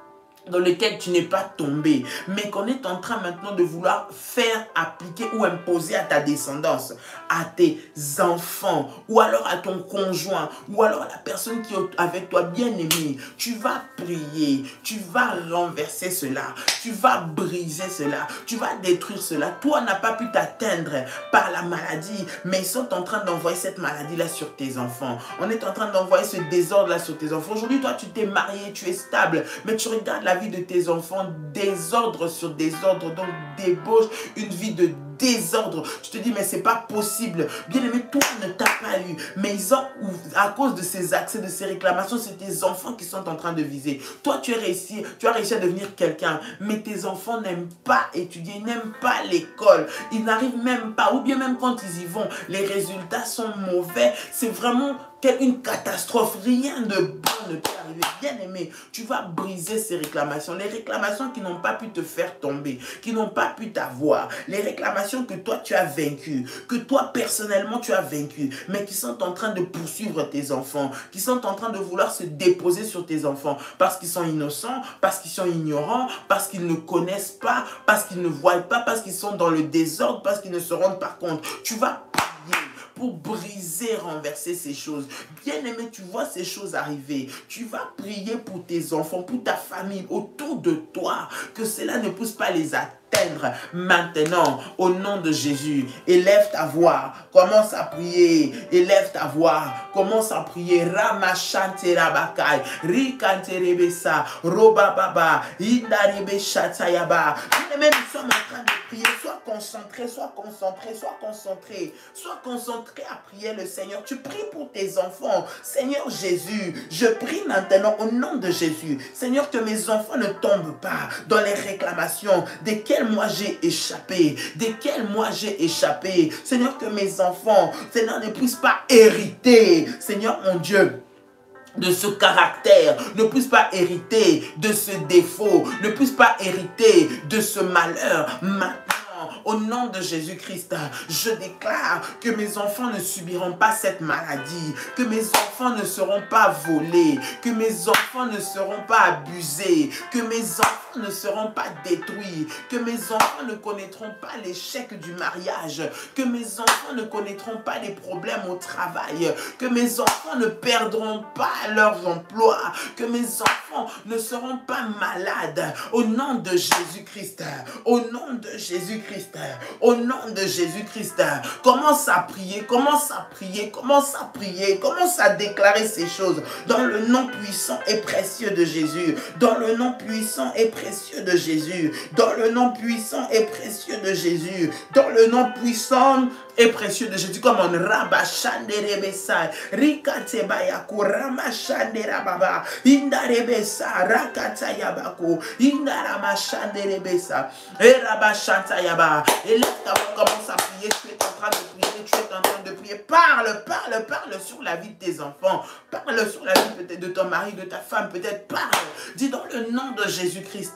dans lequel tu n'es pas tombé, mais qu'on est en train maintenant de vouloir faire appliquer ou imposer à ta descendance, à tes enfants, ou alors à ton conjoint, ou alors à la personne qui est avec toi, bien-aimé. Tu vas prier, tu vas renverser cela, tu vas briser cela, tu vas détruire cela. Toi n'a pas pu t'atteindre par la maladie, mais ils sont en train d'envoyer cette maladie-là sur tes enfants. On est en train d'envoyer ce désordre-là sur tes enfants. Aujourd'hui, toi, tu t'es marié, tu es stable, mais tu regardes la vie de tes enfants, désordre sur désordre, donc débauche, une vie de désordre. Tu te dis, mais c'est pas possible. Bien aimé, toi ne t'as pas eu. Mais ils ont, à cause de ces accès, de ces réclamations, c'est tes enfants qui sont en train de viser. Toi, tu as réussi à devenir quelqu'un, mais tes enfants n'aiment pas étudier, ils n'aiment pas l'école. Ils n'arrivent même pas, ou bien même quand ils y vont, les résultats sont mauvais. C'est vraiment une catastrophe. Rien de bon ne peut arriver. Bien aimé, tu vas briser ces réclamations. Les réclamations qui n'ont pas pu te faire tomber, qui n'ont pas pu t'avoir. Les réclamations que toi tu as vaincues, que toi personnellement tu as vaincues, mais qui sont en train de poursuivre tes enfants, qui sont en train de vouloir se déposer sur tes enfants parce qu'ils sont innocents, parce qu'ils sont ignorants, parce qu'ils ne connaissent pas, parce qu'ils ne voient pas, parce qu'ils sont dans le désordre, parce qu'ils ne se rendent pas compte. Tu vas prier pour briser, renverser ces choses. Bien aimé, tu vois ces choses arriver. Tu vas prier pour tes enfants, pour ta famille, autour de toi, que cela ne pousse pas les atteindre. Maintenant, au nom de Jésus, élève ta voix, commence à prier, élève ta voix, commence à prier. Ramachante rabakai, rikante rebesa, robababa, indarebe chatayaba. Bien-aimé, nous sommes en train de prier. Sois concentré, sois concentré, sois concentré, sois concentré à prier le Seigneur. Tu pries pour tes enfants. Seigneur Jésus, je prie maintenant au nom de Jésus. Seigneur, que mes enfants ne tombent pas dans les réclamations desquelles moi j'ai échappé, desquels moi j'ai échappé. Seigneur, que mes enfants, Seigneur, ne puissent pas hériter, Seigneur mon Dieu, de ce caractère, ne puissent pas hériter de ce défaut, ne puissent pas hériter de ce malheur. Maintenant, au nom de Jésus-Christ, je déclare que mes enfants ne subiront pas cette maladie, que mes enfants ne seront pas volés, que mes enfants ne seront pas abusés, que mes enfants ne seront pas détruits, que mes enfants ne connaîtront pas l'échec du mariage, que mes enfants ne connaîtront pas les problèmes au travail, que mes enfants ne perdront pas leurs emplois, que mes enfants ne seront pas malades. Au nom de Jésus-Christ, au nom de Jésus-Christ, au nom de Jésus-Christ, commence à prier, commence à prier, commence à prier, commence à déclarer ces choses dans le nom puissant et précieux de Jésus, dans le nom puissant et précieux de Jésus, dans le nom puissant et précieux de Jésus, dans le nom puissant et précieux de Jésus. Comme on rabachandere besai, rikatebayaku ramachandera baba, indarebesa rakatayabako, indaramachandere besa, erabachantayaba. Et là, tu commences à prier, tu es en train de prier, tu es en train de prier. Parle, parle, parle sur la vie de tes enfants, parle sur la vie peut-être de ton mari, de ta femme, peut-être parle. Dis dans le nom de Jésus-Christ.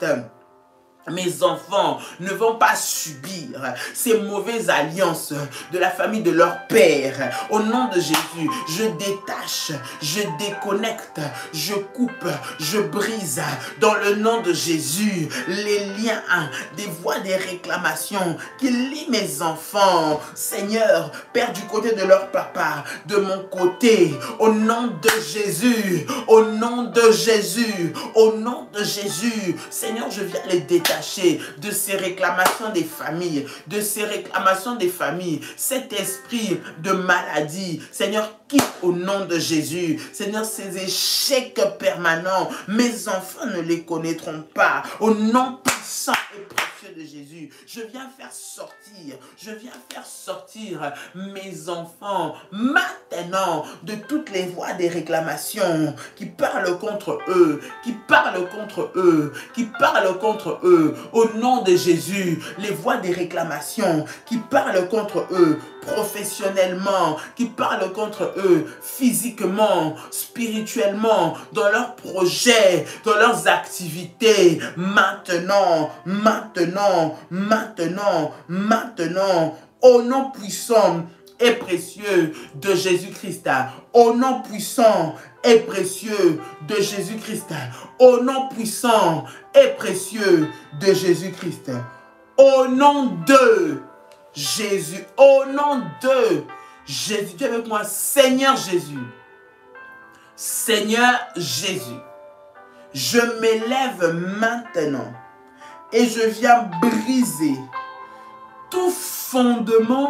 Mes enfants ne vont pas subir ces mauvaises alliances de la famille de leur père. Au nom de Jésus, je détache, je déconnecte, je coupe, je brise dans le nom de Jésus les liens des voies des réclamations qui lient mes enfants. Seigneur, Père, du côté de leur papa, de mon côté, au nom de Jésus, au nom de Jésus, au nom de Jésus, Seigneur, je viens les détacher de ces réclamations des familles, de ces réclamations des familles, cet esprit de maladie, Seigneur, quitte au nom de Jésus. Seigneur, ces échecs permanents, mes enfants ne les connaîtront pas. Au nom puissant et précieux de Jésus, je viens faire sortir mes enfants maintenant de toutes les voies des réclamations qui parlent contre eux, qui parlent contre eux, qui parlent contre eux. Au nom de Jésus, les voix des réclamations qui parlent contre eux professionnellement, qui parlent contre eux physiquement, spirituellement, dans leurs projets, dans leurs activités, maintenant, maintenant, maintenant, maintenant, au nom puissant et précieux de Jésus-Christ. Au nom puissant et précieux de Jésus-Christ. Au nom puissant et précieux de Jésus-Christ. Au nom de Jésus. Au nom de Jésus. Dieu avec moi. Seigneur Jésus. Seigneur Jésus. Je m'élève maintenant et je viens briser tout fondement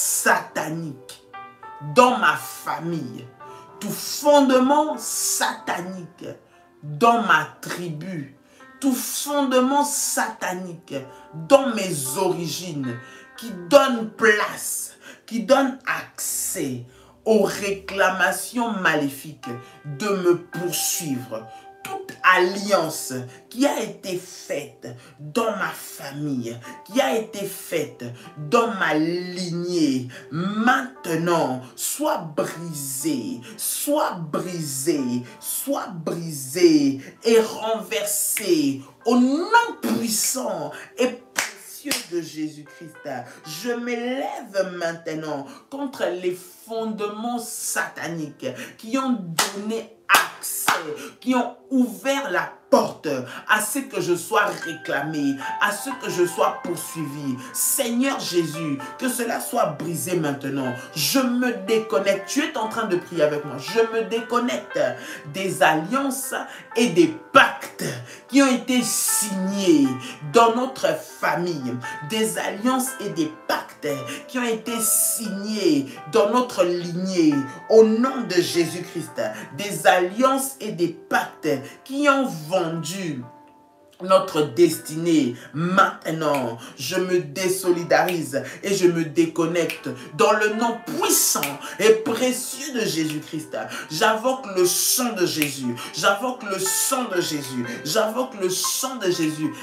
satanique dans ma famille, tout fondement satanique dans ma tribu, tout fondement satanique dans mes origines qui donne place, qui donne accès aux réclamations maléfiques de me poursuivre. Toute alliance qui a été faite dans ma famille, qui a été faite dans ma lignée, maintenant, soit brisée, soit brisée, soit brisée et renversée au nom puissant et précieux de Jésus-Christ. Je m'élève maintenant contre les fondements sataniques qui ont donné accès, qui ont ouvert la porte à ce que je sois réclamé, à ce que je sois poursuivi. Seigneur Jésus, que cela soit brisé maintenant. Je me déconnecte. Tu es en train de prier avec moi. Je me déconnecte des alliances et des pactes qui ont été signés dans notre famille. Des alliances et des pactes qui ont été signés dans notre lignée au nom de Jésus-Christ. Des alliances et des pactes qui ont vendu notre destinée. Maintenant, je me désolidarise et je me déconnecte dans le nom puissant et précieux de Jésus-Christ. J'invoque le sang de Jésus. J'invoque le sang de Jésus. J'invoque le sang de Jésus.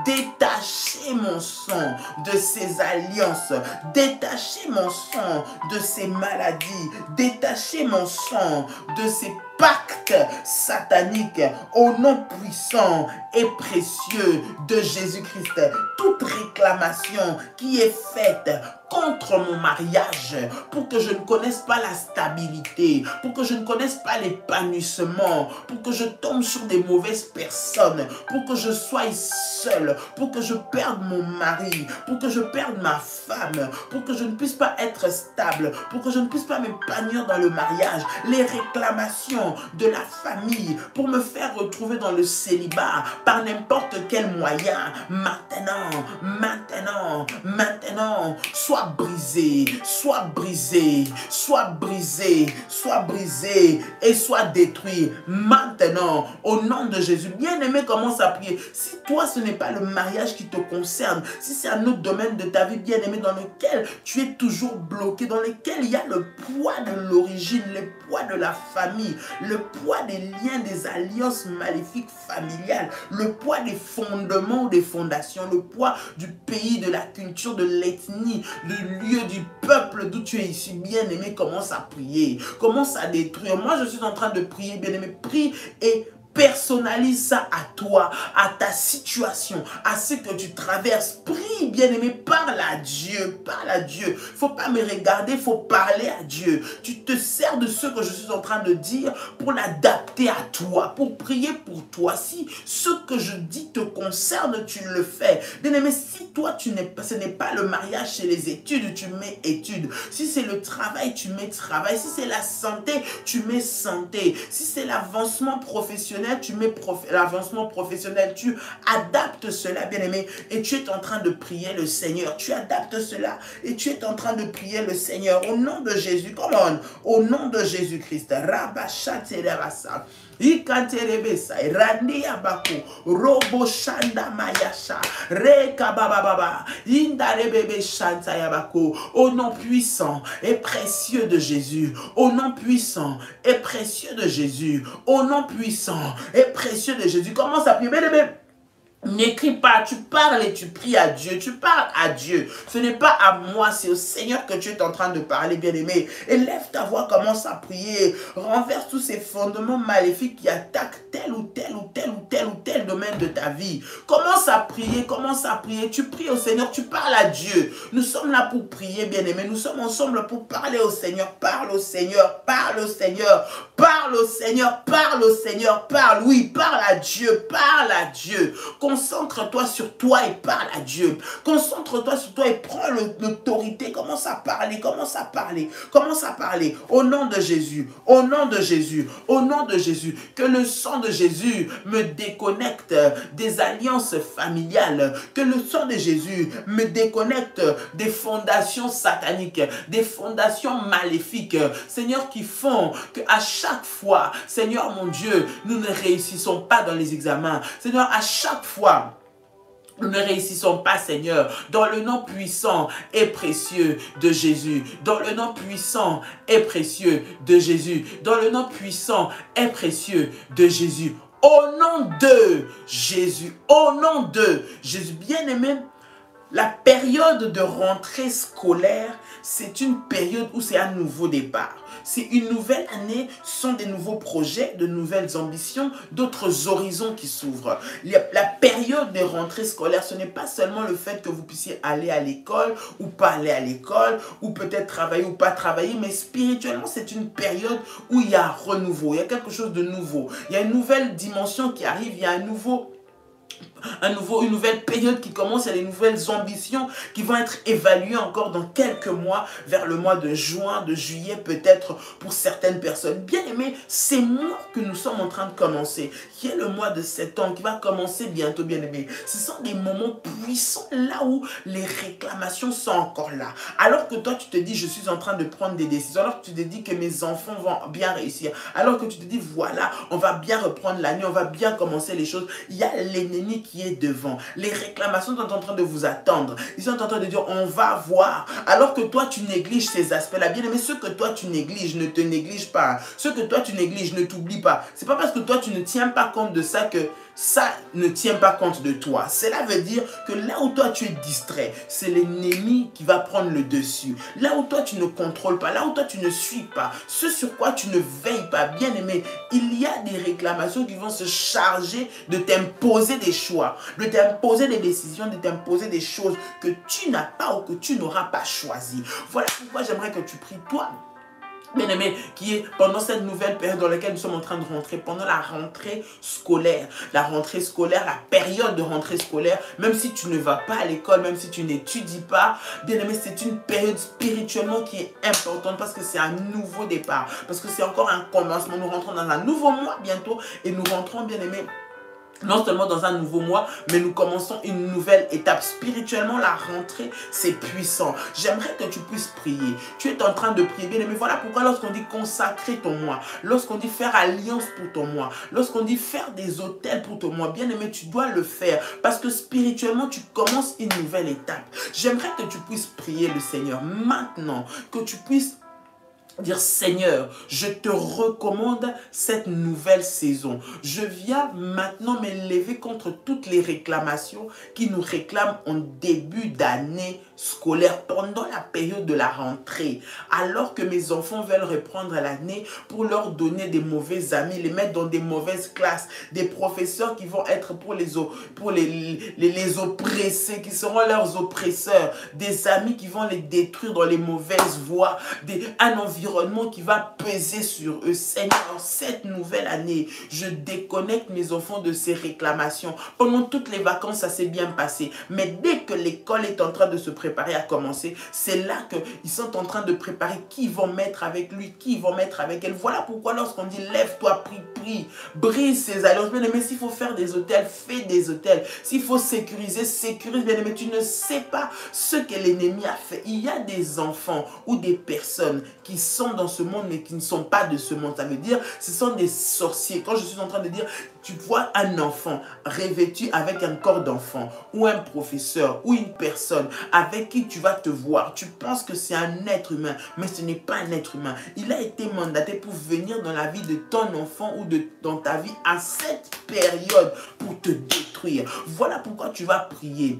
Détachez mon sang de ces alliances. Détachez mon sang de ces maladies. Détachez mon sang de ces pacte satanique au nom puissant et précieux de Jésus-Christ. Toute réclamation qui est faite contre mon mariage, pour que je ne connaisse pas la stabilité, pour que je ne connaisse pas l'épanouissement, pour que je tombe sur des mauvaises personnes, pour que je sois seul, pour que je perde mon mari, pour que je perde ma femme, pour que je ne puisse pas être stable, pour que je ne puisse pas m'épanouir dans le mariage, les réclamations de la famille, pour me faire retrouver dans le célibat par n'importe quel moyen, maintenant, soit brisé, soit brisé, soit brisé, soit brisé et soit détruit maintenant au nom de Jésus. Bien-aimé, commence à prier. Si toi ce n'est pas le mariage qui te concerne, si c'est un autre domaine de ta vie, bien-aimé, dans lequel tu es toujours bloqué, dans lequel il y a le poids de l'origine, le poids de la famille, le poids des liens, des alliances maléfiques familiales, le poids des fondements, des fondations, le poids du pays, de la culture, de l'ethnie, du lieu, du peuple d'où tu es issu, bien-aimé, commence à prier, commence à détruire. Moi, je suis en train de prier, bien-aimé, prie et personnalise ça à toi, à ta situation, à ce que tu traverses. Prie, bien-aimé, parle à Dieu, parle à Dieu. Il ne faut pas me regarder, il faut parler à Dieu. Tu te sers de ce que je suis en train de dire pour l'adapter à toi, pour prier pour toi. Si ce que je dis te concerne, tu le fais. Bien-aimé, si toi, ce n'est pas le mariage, c'est les études, tu mets études. Si c'est le travail, tu mets travail. Si c'est la santé, tu mets santé. Si c'est l'avancement professionnel, tu mets l'avancement professionnel, tu adaptes cela, bien-aimé, et tu es en train de prier le Seigneur. Tu adaptes cela et tu es en train de prier le Seigneur au nom de Jésus. Come on, au nom de Jésus-Christ. Rabashaterabasa. Ikaterebesa, Randia Baku, Robo Shanda Mayasha, Reka Baba, Indarebebe Shanta Yabako, au nom puissant et précieux de Jésus, au nom puissant et précieux de Jésus, au nom puissant et précieux de Jésus. Commence à prier, bébé. N'écris pas, tu parles et tu pries à Dieu, tu parles à Dieu. Ce n'est pas à moi, c'est au Seigneur que tu es en train de parler, bien-aimé. Élève ta voix, commence à prier. Renverse tous ces fondements maléfiques qui attaquent tel ou tel ou tel ou tel ou tel de domaines de ta vie. Commence à prier, commence à prier. Tu pries au Seigneur, tu parles à Dieu. Nous sommes là pour prier, bien-aimés. Nous sommes ensemble pour parler au Seigneur. Parle au Seigneur, parle au Seigneur, parle au Seigneur, parle au Seigneur, parle. Oui, parle à Dieu, parle à Dieu. Concentre-toi sur toi et parle à Dieu. Concentre-toi sur toi et prends l'autorité. Commence à parler, commence à parler, commence à parler. Au nom de Jésus, au nom de Jésus, au nom de Jésus. Que le sang de Jésus me déconnecte des alliances familiales. Que le sang de Jésus me déconnecte des fondations sataniques, des fondations maléfiques, Seigneur, qui font qu'à chaque fois, Seigneur mon Dieu, nous ne réussissons pas dans les examens. Seigneur, à chaque fois, nous ne réussissons pas, Seigneur, dans le nom puissant et précieux de Jésus. Dans le nom puissant et précieux de Jésus. Dans le nom puissant et précieux de Jésus. Au nom de Jésus. Au nom de Jésus. Bien-aimé, la période de rentrée scolaire, c'est une période où c'est un nouveau départ. C'est une nouvelle année, ce sont des nouveaux projets, de nouvelles ambitions, d'autres horizons qui s'ouvrent. La période de rentrée scolaire, ce n'est pas seulement le fait que vous puissiez aller à l'école ou pas aller à l'école, ou peut-être travailler ou pas travailler, mais spirituellement, c'est une période où il y a un renouveau, il y a quelque chose de nouveau. Il y a une nouvelle dimension qui arrive, il y a une nouvelle période qui commence, il y a des nouvelles ambitions qui vont être évaluées encore dans quelques mois, vers le mois de juin, de juillet peut-être pour certaines personnes. Bien aimés, ces mois que nous sommes en train de commencer, qui est le mois de septembre, qui va commencer bientôt, bien aimés, ce sont des moments puissants là où les réclamations sont encore là. Alors que toi tu te dis, je suis en train de prendre des décisions, alors que tu te dis que mes enfants vont bien réussir, alors que tu te dis, voilà, on va bien reprendre l'année, on va bien commencer les choses, il y a l'ennemi qui est devant. Les réclamations sont en train de vous attendre. Ils sont en train de dire, on va voir. Alors que toi, tu négliges ces aspects-là. Bien aimé, ce que toi, tu négliges, ne te néglige pas. Ce que toi, tu négliges, ne t'oublie pas. C'est pas parce que toi, tu ne tiens pas compte de ça que ça ne tient pas compte de toi. Cela veut dire que là où toi tu es distrait, c'est l'ennemi qui va prendre le dessus. Là où toi tu ne contrôles pas, là où toi tu ne suis pas, ce sur quoi tu ne veilles pas, bien aimé, il y a des réclamations qui vont se charger de t'imposer des choix, de t'imposer des décisions, de t'imposer des choses que tu n'as pas ou que tu n'auras pas choisi. Voilà pourquoi j'aimerais que tu pries toi, bien-aimé, qui est pendant cette nouvelle période dans laquelle nous sommes en train de rentrer, pendant la rentrée scolaire, la période de rentrée scolaire, même si tu ne vas pas à l'école, même si tu n'étudies pas, bien-aimé, c'est une période spirituellement qui est importante parce que c'est un nouveau départ, parce que c'est encore un commencement. Nous rentrons dans un nouveau mois bientôt et nous rentrons, bien-aimé, non seulement dans un nouveau mois, mais nous commençons une nouvelle étape. Spirituellement, la rentrée, c'est puissant. J'aimerais que tu puisses prier. Tu es en train de prier, bien aimé. Voilà pourquoi lorsqu'on dit consacrer ton mois, lorsqu'on dit faire alliance pour ton mois, lorsqu'on dit faire des autels pour ton mois, bien aimé, tu dois le faire. Parce que spirituellement, tu commences une nouvelle étape. J'aimerais que tu puisses prier le Seigneur maintenant, que tu puisses dire, Seigneur, je te recommande cette nouvelle saison. Je viens maintenant m'élever contre toutes les réclamations qui nous réclament en début d'année scolaire, pendant la période de la rentrée. Alors que mes enfants veulent reprendre l'année pour leur donner des mauvais amis, les mettre dans des mauvaises classes, des professeurs qui vont être pour les oppressés, qui seront leurs oppresseurs, des amis qui vont les détruire dans les mauvaises voies, un environnement qui va peser sur eux. Seigneur, cette nouvelle année, je déconnecte mes enfants de ces réclamations. Pendant toutes les vacances, ça s'est bien passé. Mais dès que l'école est en train de se préparer à commencer, c'est là qu'ils sont en train de préparer qui vont mettre avec lui, qui vont mettre avec elle. Voilà pourquoi lorsqu'on dit lève-toi, prie, brise ses alliances. Bien aimé, s'il faut faire des hôtels, fais des hôtels. S'il faut sécuriser, sécurise. Bien aimé, tu ne sais pas ce que l'ennemi a fait. Il y a des enfants ou des personnes qui sont dans ce monde mais qui ne sont pas de ce monde. Ça veut dire, ce sont des sorciers. Quand je suis en train de dire, tu vois un enfant revêtu avec un corps d'enfant ou un professeur ou une personne avec qui tu vas te voir, tu penses que c'est un être humain, mais ce n'est pas un être humain. Il a été mandaté pour venir dans la vie de ton enfant ou dans ta vie à cette période pour te détruire. Voilà pourquoi tu vas prier,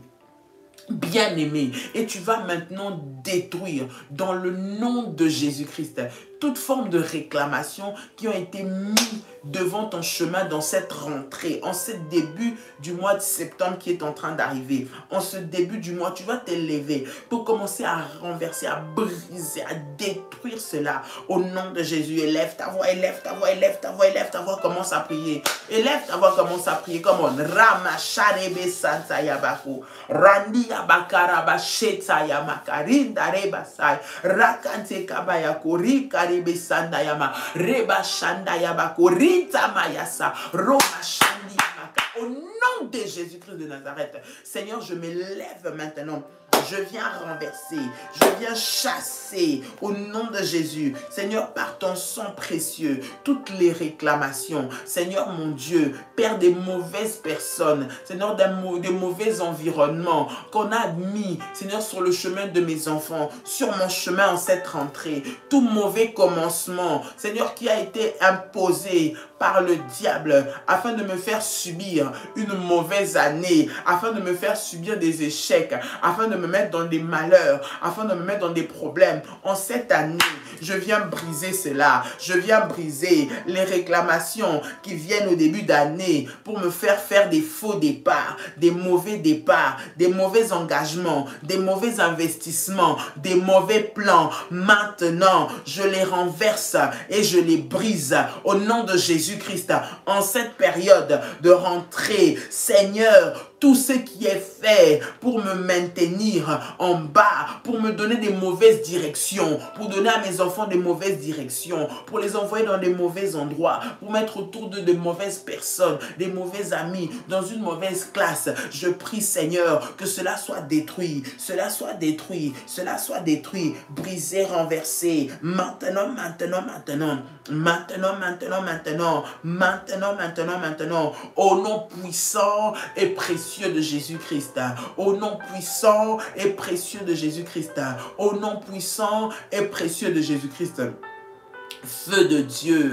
bien-aimé, et tu vas maintenant détruire dans le nom de Jésus-Christ toute forme de réclamation qui ont été mis devant ton chemin dans cette rentrée, en ce début du mois de septembre qui est en train d'arriver. En ce début du mois, tu vas t'élever pour commencer à renverser, à briser, à détruire cela au nom de Jésus. Élève ta voix, élève ta voix, élève ta voix, élève ta voix, commence à prier. Élève ta voix, commence à prier. Come on. Ramacharebe Santa Yabako. Randi Yabakaraba Shetsa Yamakarinda Rebasai. Rakante Kabayako. Rikarebe Sanda Yama. Reba Shanda Yabako. Rita Mayasa. Roma Shandi Yamaka. Au nom de Jésus-Christ de Nazareth, Seigneur, je m'élève maintenant. Je viens renverser, je viens chasser au nom de Jésus. Seigneur, par ton sang précieux, toutes les réclamations. Seigneur mon Dieu, Père, des mauvaises personnes, Seigneur, des mauvais environnements qu'on a mis, Seigneur, sur le chemin de mes enfants, sur mon chemin en cette rentrée. Tout mauvais commencement, Seigneur, qui a été imposé par le diable afin de me faire subir une mauvaise année, afin de me faire subir des échecs, afin de me mettre dans des malheurs, afin de me mettre dans des problèmes. En cette année, je viens briser cela. Je viens briser les réclamations qui viennent au début d'année pour me faire des faux départs, des mauvais engagements, des mauvais investissements, des mauvais plans. Maintenant, je les renverse et je les brise au nom de Jésus-Christ. En cette période de rentrée, Seigneur, tout ce qui est fait pour me maintenir en bas, pour me donner des mauvaises directions, pour donner à mes enfants des mauvaises directions, pour les envoyer dans des mauvais endroits, pour mettre autour d'eux de mauvaises personnes, des mauvais amis, dans une mauvaise classe. Je prie, Seigneur, que cela soit détruit, cela soit détruit, cela soit détruit, brisé, renversé, maintenant, maintenant, maintenant, maintenant, maintenant, maintenant, maintenant, maintenant, maintenant, au nom puissant et précieux de Jésus-Christ, au nom puissant et précieux de Jésus-Christ, au nom puissant et précieux de Jésus-Christ. Feu de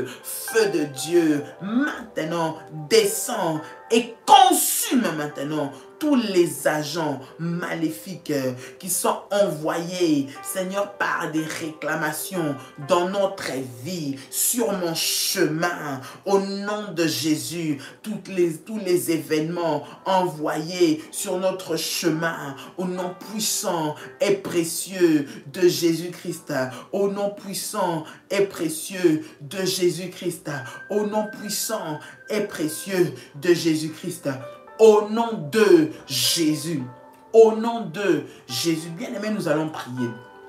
Dieu, maintenant, descend et consume maintenant tous les agents maléfiques qui sont envoyés, Seigneur, par des réclamations dans notre vie, sur mon chemin, au nom de Jésus, tous les événements envoyés sur notre chemin, au nom puissant et précieux de Jésus-Christ, au nom puissant et précieux de Jésus-Christ, au nom puissant et précieux de Jésus-Christ. Au nom de Jésus, au nom de Jésus, bien-aimé, nous allons prier.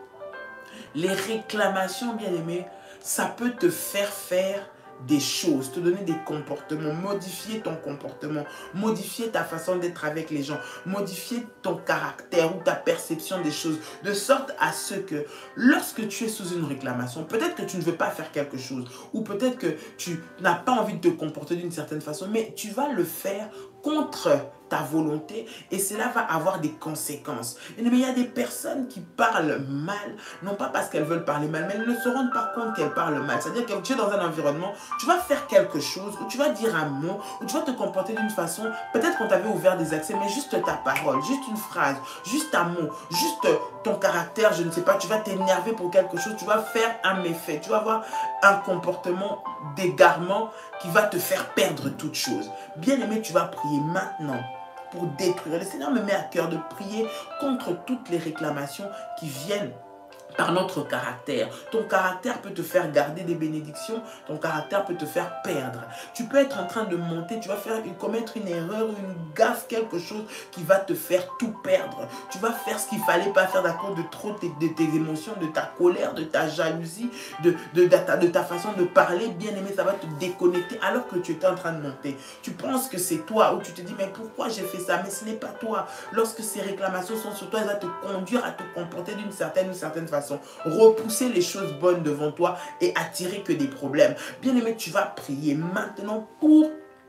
Les réclamations, bien-aimé, ça peut te faire des choses, te donner des comportements, modifier ton comportement, modifier ta façon d'être avec les gens, modifier ton caractère ou ta perception des choses, de sorte à ce que lorsque tu es sous une réclamation, peut-être que tu ne veux pas faire quelque chose, ou peut-être que tu n'as pas envie de te comporter d'une certaine façon, mais tu vas le faire contre ta volonté et cela va avoir des conséquences. Mais il y a des personnes qui parlent mal, non pas parce qu'elles veulent parler mal, mais elles ne se rendent pas compte qu'elles parlent mal. C'est-à-dire que tu es dans un environnement, tu vas faire quelque chose, ou tu vas dire un mot, ou tu vas te comporter d'une façon, peut-être qu'on t'avait ouvert des accès, mais juste ta parole, juste une phrase, juste un mot, juste ton caractère, je ne sais pas, tu vas t'énerver pour quelque chose, tu vas faire un méfait, tu vas avoir un comportement d'égarement qui va te faire perdre toute chose. Bien aimé, tu vas prier maintenant pour détruire. Le Seigneur me met à cœur de prier contre toutes les réclamations qui viennent par notre caractère. Ton caractère peut te faire garder des bénédictions, ton caractère peut te faire perdre. Tu peux être en train de monter, tu vas commettre une erreur, une gaffe, quelque chose qui va te faire tout perdre. Tu vas faire ce qu'il ne fallait pas faire d'accord de trop de tes émotions, de ta colère, de ta jalousie, de ta façon de parler. Bien aimé, ça va te déconnecter alors que tu étais en train de monter. Tu penses que c'est toi, ou tu te dis, mais pourquoi j'ai fait ça? Mais ce n'est pas toi. Lorsque ces réclamations sont sur toi, elles vont te conduire à te comporter d'une certaine façon. Repousser les choses bonnes devant toi et attirer que des problèmes. Bien aimé, tu vas prier maintenant pour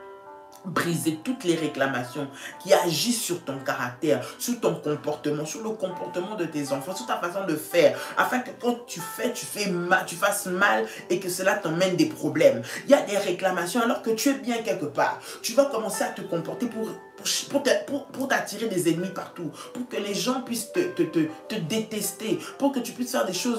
briser toutes les réclamations qui agissent sur ton caractère, sur ton comportement, sur le comportement de tes enfants, sur ta façon de faire, afin que quand tu fasses mal et que cela t'emmène des problèmes. Il y a des réclamations alors que tu es bien quelque part. Tu vas commencer à te comporter pour t'attirer des ennemis partout, pour que les gens puissent te détester, pour que tu puisses faire des choses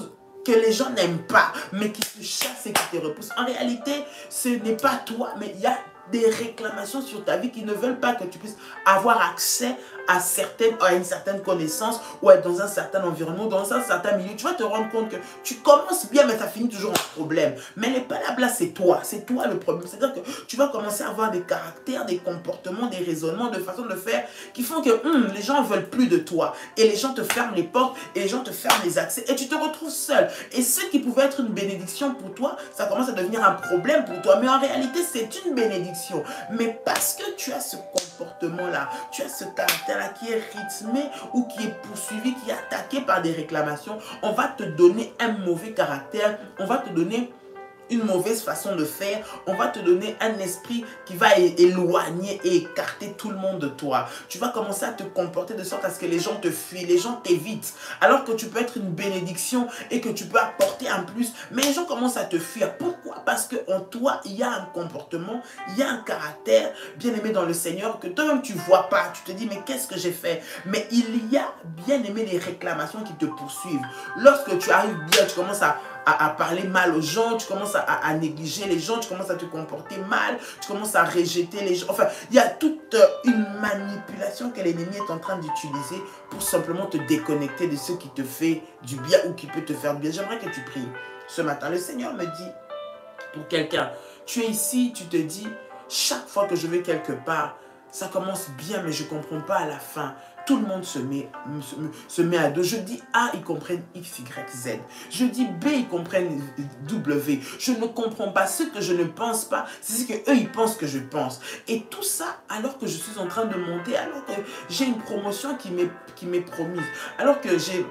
que les gens n'aiment pas, mais qui te chassent et qui te repoussent. En réalité, ce n'est pas toi, mais il y a des réclamations sur ta vie qui ne veulent pas que tu puisses avoir accès à une certaine connaissance ou être dans un certain environnement, dans un certain milieu. Tu vas te rendre compte que tu commences bien, mais ça finit toujours en problème. Mais les palabres là, c'est toi le problème. C'est-à-dire que tu vas commencer à avoir des caractères, des comportements, des raisonnements, des façons de faire qui font que les gens ne veulent plus de toi. Et les gens te ferment les portes, et les gens te ferment les accès, et tu te retrouves seul. Et ce qui pouvait être une bénédiction pour toi, ça commence à devenir un problème pour toi. Mais en réalité, c'est une bénédiction. Mais parce que tu as ce comportement-là, tu as ce caractère-là qui est rythmé ou qui est poursuivi, qui est attaqué par des réclamations, on va te donner un mauvais caractère, on va te donner une mauvaise façon de faire, on va te donner un esprit qui va éloigner et écarter tout le monde de toi. Tu vas commencer à te comporter de sorte à ce que les gens te fuient, les gens t'évitent, alors que tu peux être une bénédiction et que tu peux apporter un plus, mais les gens commencent à te fuir. Pourquoi? Parce qu'en toi, il y a un comportement, il y a un caractère bien aimé dans le Seigneur que toi-même tu ne vois pas. Tu te dis, mais qu'est-ce que j'ai fait? Mais il y a bien aimé des réclamations qui te poursuivent. Lorsque tu arrives bien, tu commences à parler mal aux gens, tu commences à négliger les gens, tu commences à te comporter mal, tu commences à rejeter les gens. Enfin, il y a toute une manipulation que l'ennemi est en train d'utiliser pour simplement te déconnecter de ce qui te fait du bien ou qui peut te faire du bien. J'aimerais que tu pries ce matin. Le Seigneur me dit, pour quelqu'un, tu es ici, tu te dis, chaque fois que je vais quelque part, ça commence bien, mais je ne comprends pas à la fin. Tout le monde se met à dos. Je dis A, ils comprennent X, Y, Z. Je dis B, ils comprennent W. Je ne comprends pas ce que je ne pense pas. C'est ce qu'eux, ils pensent que je pense. Et tout ça, alors que je suis en train de monter, alors que j'ai une promotion qui m'est promise, alors que j'ai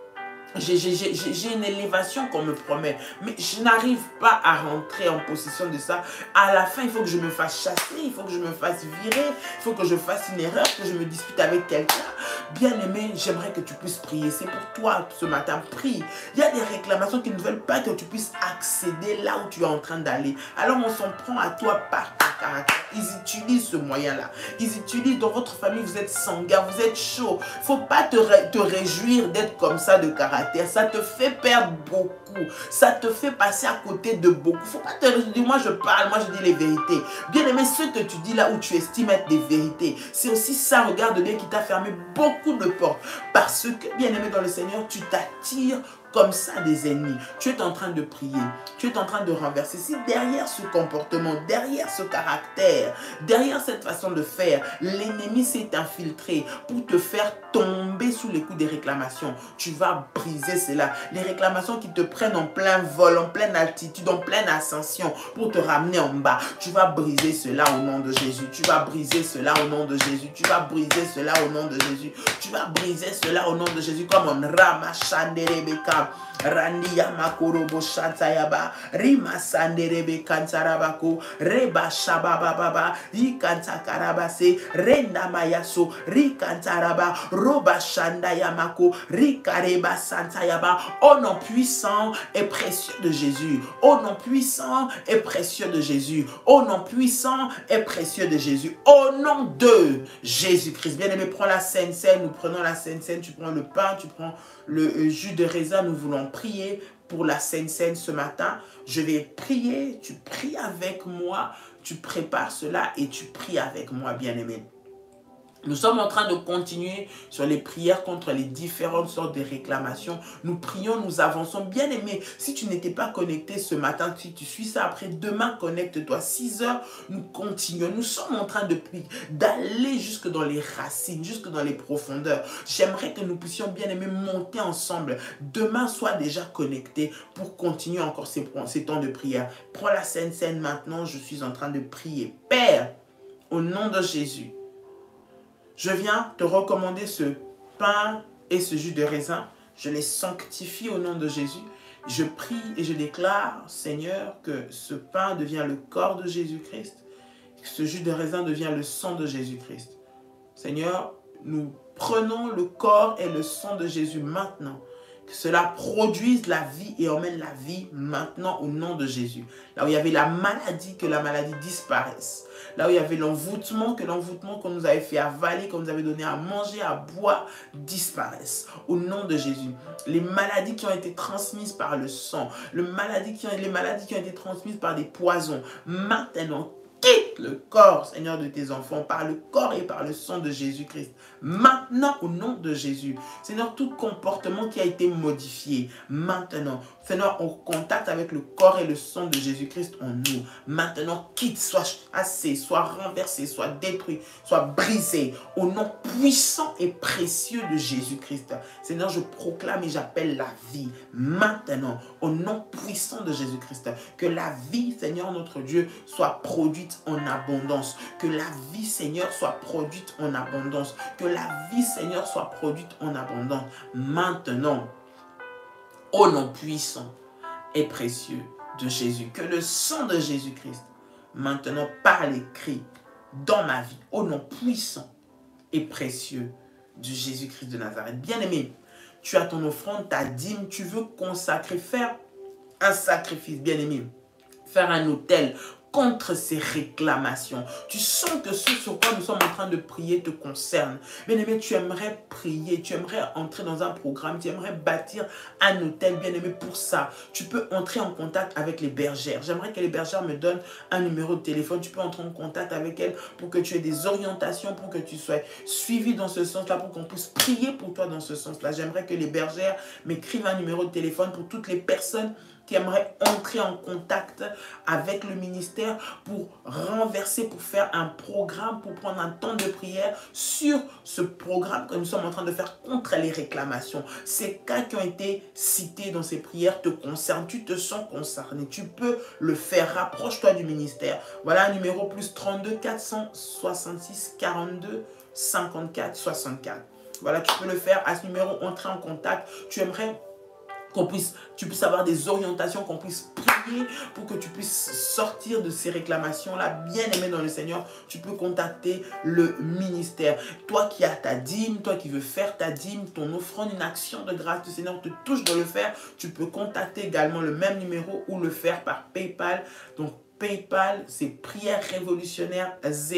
une élévation qu'on me promet, mais je n'arrive pas à rentrer en possession de ça. À la fin, il faut que je me fasse chasser, il faut que je me fasse virer, il faut que je fasse une erreur, que je me dispute avec quelqu'un. Bien-aimé, j'aimerais que tu puisses prier. C'est pour toi ce matin, prie. Il y a des réclamations qui ne veulent pas que tu puisses accéder là où tu es en train d'aller. Alors on s'en prend à toi par ton caractère. Ils utilisent ce moyen-là. Ils utilisent, dans votre famille, vous êtes sanguin, vous êtes chaud. Il ne faut pas te réjouir d'être comme ça de caractère. Ça te fait perdre beaucoup. Ça te fait passer à côté de beaucoup. Il ne faut pas te réjouir. Moi, je parle, moi, je dis les vérités. Bien aimé, ce que tu dis là où tu estimes être des vérités, c'est aussi ça, regarde bien, qui t'a fermé beaucoup de portes. Parce que, bien aimé dans le Seigneur, tu t'attires comme ça des ennemis. Tu es en train de prier, tu es en train de renverser. Si derrière ce comportement, derrière ce caractère, derrière cette façon de faire, l'ennemi s'est infiltré pour te faire tomber sous les coups des réclamations, tu vas briser cela. Les réclamations qui te prennent en plein vol, en pleine altitude, en pleine ascension pour te ramener en bas, tu vas briser cela au nom de Jésus. Tu vas briser cela au nom de Jésus. Tu vas briser cela au nom de Jésus. Tu vas briser cela au nom de Jésus. Comme on Ramashanderebeka. Randia makorobo shatayaba rima sanderebe kansarabako reba shabababa ikanta karabase renda mayaso rikantaraba roba shandayamako rikareba santayaba. Au nom puissant et précieux de Jésus, au nom puissant et précieux de Jésus, au nom puissant et précieux de Jésus, au nom de Jésus-Christ. Bien-aimé, prends la Sainte Seine, nous prenons la Sainte Seine, tu prends le pain, tu prends le jus de raisin. Nous voulons prier pour la Sainte Seine ce matin. Je vais prier, tu pries avec moi, tu prépares cela et tu pries avec moi, bien-aimé. Nous sommes en train de continuer sur les prières contre les différentes sortes de réclamations. Nous prions, nous avançons. Bien aimé, si tu n'étais pas connecté ce matin, si tu suis ça après, demain, connecte-toi. 6 heures, nous continuons. Nous sommes en train de prier, d'aller jusque dans les racines, jusque dans les profondeurs. J'aimerais que nous puissions, bien aimé, monter ensemble. Demain, sois déjà connecté pour continuer encore ces temps de prière. Prends la Sainte Seine maintenant, je suis en train de prier. Père, au nom de Jésus, je viens te recommander ce pain et ce jus de raisin. Je les sanctifie au nom de Jésus. Je prie et je déclare, Seigneur, que ce pain devient le corps de Jésus-Christ. Que ce jus de raisin devient le sang de Jésus-Christ. Seigneur, nous prenons le corps et le sang de Jésus maintenant. Que cela produise la vie et emmène la vie maintenant au nom de Jésus. Là où il y avait la maladie, que la maladie disparaisse. Là où il y avait l'envoûtement, que l'envoûtement qu'on nous avait fait avaler, qu'on nous avait donné à manger, à boire, disparaisse. Au nom de Jésus. Les maladies qui ont été transmises par le sang, les maladies qui ont été transmises par des poisons, maintenant, quitte le corps, Seigneur, de tes enfants, par le corps et par le sang de Jésus-Christ. Maintenant, au nom de Jésus. Seigneur, tout comportement qui a été modifié, maintenant, Seigneur, en contact avec le corps et le sang de Jésus-Christ en nous. Maintenant, quitte, soit chassé, soit renversé, soit détruit, soit brisé, au nom puissant et précieux de Jésus-Christ. Seigneur, je proclame et j'appelle la vie. Maintenant, au nom puissant de Jésus-Christ, que la vie, Seigneur, notre Dieu, soit produite en abondance. Que la vie, Seigneur, soit produite en abondance. Que la vie, Seigneur, soit produite en abondance. Maintenant, au nom puissant et précieux de Jésus. Que le sang de Jésus-Christ, maintenant, parle et crie dans ma vie. Au nom puissant et précieux de Jésus-Christ de Nazareth. Bien-aimé, tu as ton offrande, ta dîme, tu veux consacrer, faire un sacrifice, bien-aimé. Faire un autel contre ces réclamations. Tu sens que ce sur quoi nous sommes en train de prier te concerne. Bien-aimé, tu aimerais prier, tu aimerais entrer dans un programme, tu aimerais bâtir un hôtel. Bien-aimé, pour ça, tu peux entrer en contact avec les bergères. J'aimerais que les bergères me donnent un numéro de téléphone. Tu peux entrer en contact avec elles pour que tu aies des orientations, pour que tu sois suivi dans ce sens-là, pour qu'on puisse prier pour toi dans ce sens-là. J'aimerais que les bergères m'écrivent un numéro de téléphone pour toutes les personnes qui aimeraient entrer en contact avec le ministère pour renverser, pour faire un programme, pour prendre un temps de prière sur ce programme que nous sommes en train de faire contre les réclamations. Ces cas qui ont été cités dans ces prières te concernent, tu te sens concerné, tu peux le faire. Rapproche-toi du ministère. Voilà un numéro plus 32 466 42 54 64. Voilà, tu peux le faire à ce numéro, entrer en contact. Tu aimerais tu puisses avoir des orientations, qu'on puisse prier pour que tu puisses sortir de ces réclamations-là. Bien aimé dans le Seigneur, tu peux contacter le ministère. Toi qui as ta dîme, toi qui veux faire ta dîme, ton offrande, une action de grâce, le Seigneur te touche de le faire. Tu peux contacter également le même numéro ou le faire par PayPal. Donc PayPal, c'est prière révolutionnaire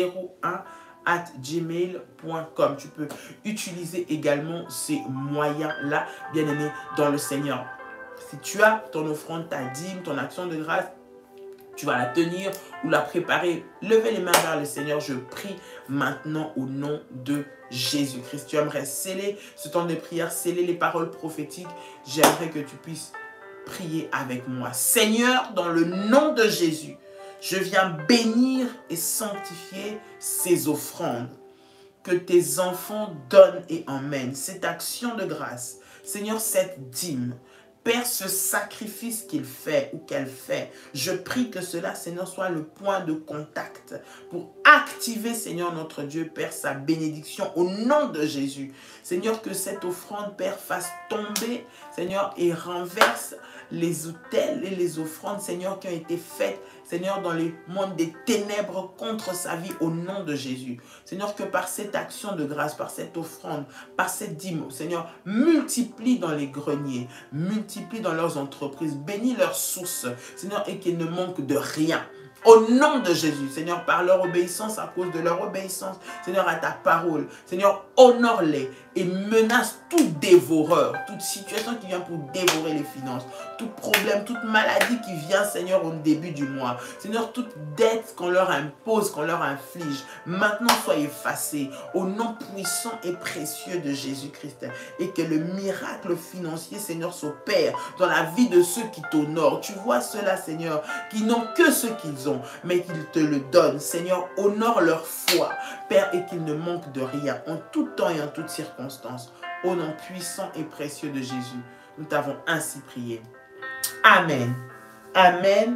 01@gmail.com. Tu peux utiliser également ces moyens-là, bien-aimé dans le Seigneur. Si tu as ton offrande, ta dîme, ton action de grâce, tu vas la tenir ou la préparer. Levez les mains vers le Seigneur. Je prie maintenant au nom de Jésus-Christ. Tu aimerais sceller ce temps de prière, sceller les paroles prophétiques. J'aimerais que tu puisses prier avec moi. Seigneur, dans le nom de Jésus, je viens bénir et sanctifier ces offrandes que tes enfants donnent et emmènent. Cette action de grâce, Seigneur, cette dîme, Père, ce sacrifice qu'il fait ou qu'elle fait, je prie que cela, Seigneur, soit le point de contact pour activer, Seigneur, notre Dieu, Père, sa bénédiction au nom de Jésus. Seigneur, que cette offrande, Père, fasse tomber, Seigneur, et renverse les autels et les offrandes, Seigneur, qui ont été faites, Seigneur, dans les mondes des ténèbres contre sa vie au nom de Jésus. Seigneur, que par cette action de grâce, par cette offrande, par cette dîme, Seigneur, multiplie dans les greniers, multiplie dans leurs entreprises, bénis leurs sources, Seigneur, et qu'ils ne manquent de rien. Au nom de Jésus, Seigneur, par leur obéissance, à cause de leur obéissance, Seigneur, à ta parole, Seigneur, honore-les et menace tout dévoreur, toute situation qui vient pour dévorer les finances, tout problème, toute maladie qui vient, Seigneur, au début du mois. Seigneur, toute dette qu'on leur impose, qu'on leur inflige, maintenant soit effacée au nom puissant et précieux de Jésus-Christ. Et que le miracle financier, Seigneur, s'opère dans la vie de ceux qui t'honorent. Tu vois cela, Seigneur, qui n'ont que ce qu'ils ont, mais qu'ils te le donnent. Seigneur, honore leur foi, Père, et qu'ils ne manquent de rien, en tout temps et en toutes circonstances. Au nom puissant et précieux de Jésus, nous t'avons ainsi prié. Amen. Amen.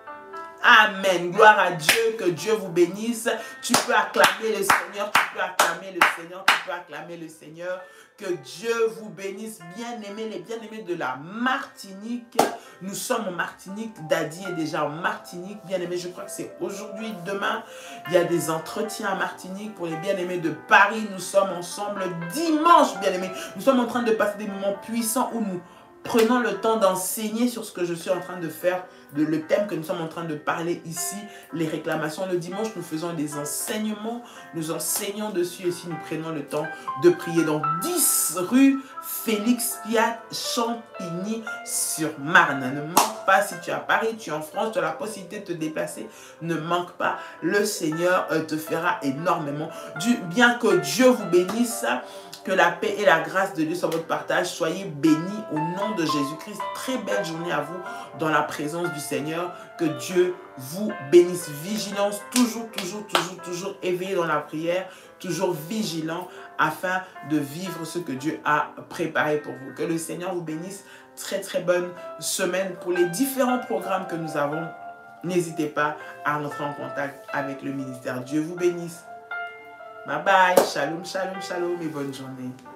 Amen. Gloire à Dieu. Que Dieu vous bénisse. Tu peux acclamer le Seigneur. Tu peux acclamer le Seigneur. Tu peux acclamer le Seigneur. Que Dieu vous bénisse. Bien-aimés, les bien-aimés de la Martinique. Nous sommes en Martinique. Daddy est déjà en Martinique. Bien-aimés, je crois que c'est aujourd'hui, demain. Il y a des entretiens à Martinique. Pour les bien-aimés de Paris, nous sommes ensemble dimanche, bien-aimés. Nous sommes en train de passer des moments puissants où nous Prenons le temps d'enseigner sur ce que je suis en train de faire, le thème que nous sommes en train de parler ici, les réclamations. Le dimanche, nous faisons des enseignements, nous enseignons dessus et si nous prenons le temps de prier. Donc 10 rue Félix Piat, Champigny-sur-Marne. Ne manque pas si tu es à Paris, tu es en France, tu as la possibilité de te déplacer. Ne manque pas, le Seigneur te fera énormément du bien. Que Dieu vous bénisse. Que la paix et la grâce de Dieu soient votre partage. Soyez bénis au nom de Jésus-Christ. Très belle journée à vous dans la présence du Seigneur. Que Dieu vous bénisse. Vigilance, toujours éveillé dans la prière. Toujours vigilant afin de vivre ce que Dieu a préparé pour vous. Que le Seigneur vous bénisse. Très bonne semaine pour les différents programmes que nous avons. N'hésitez pas à entrer en contact avec le ministère. Dieu vous bénisse. Bye bye, shalom et bonne journée.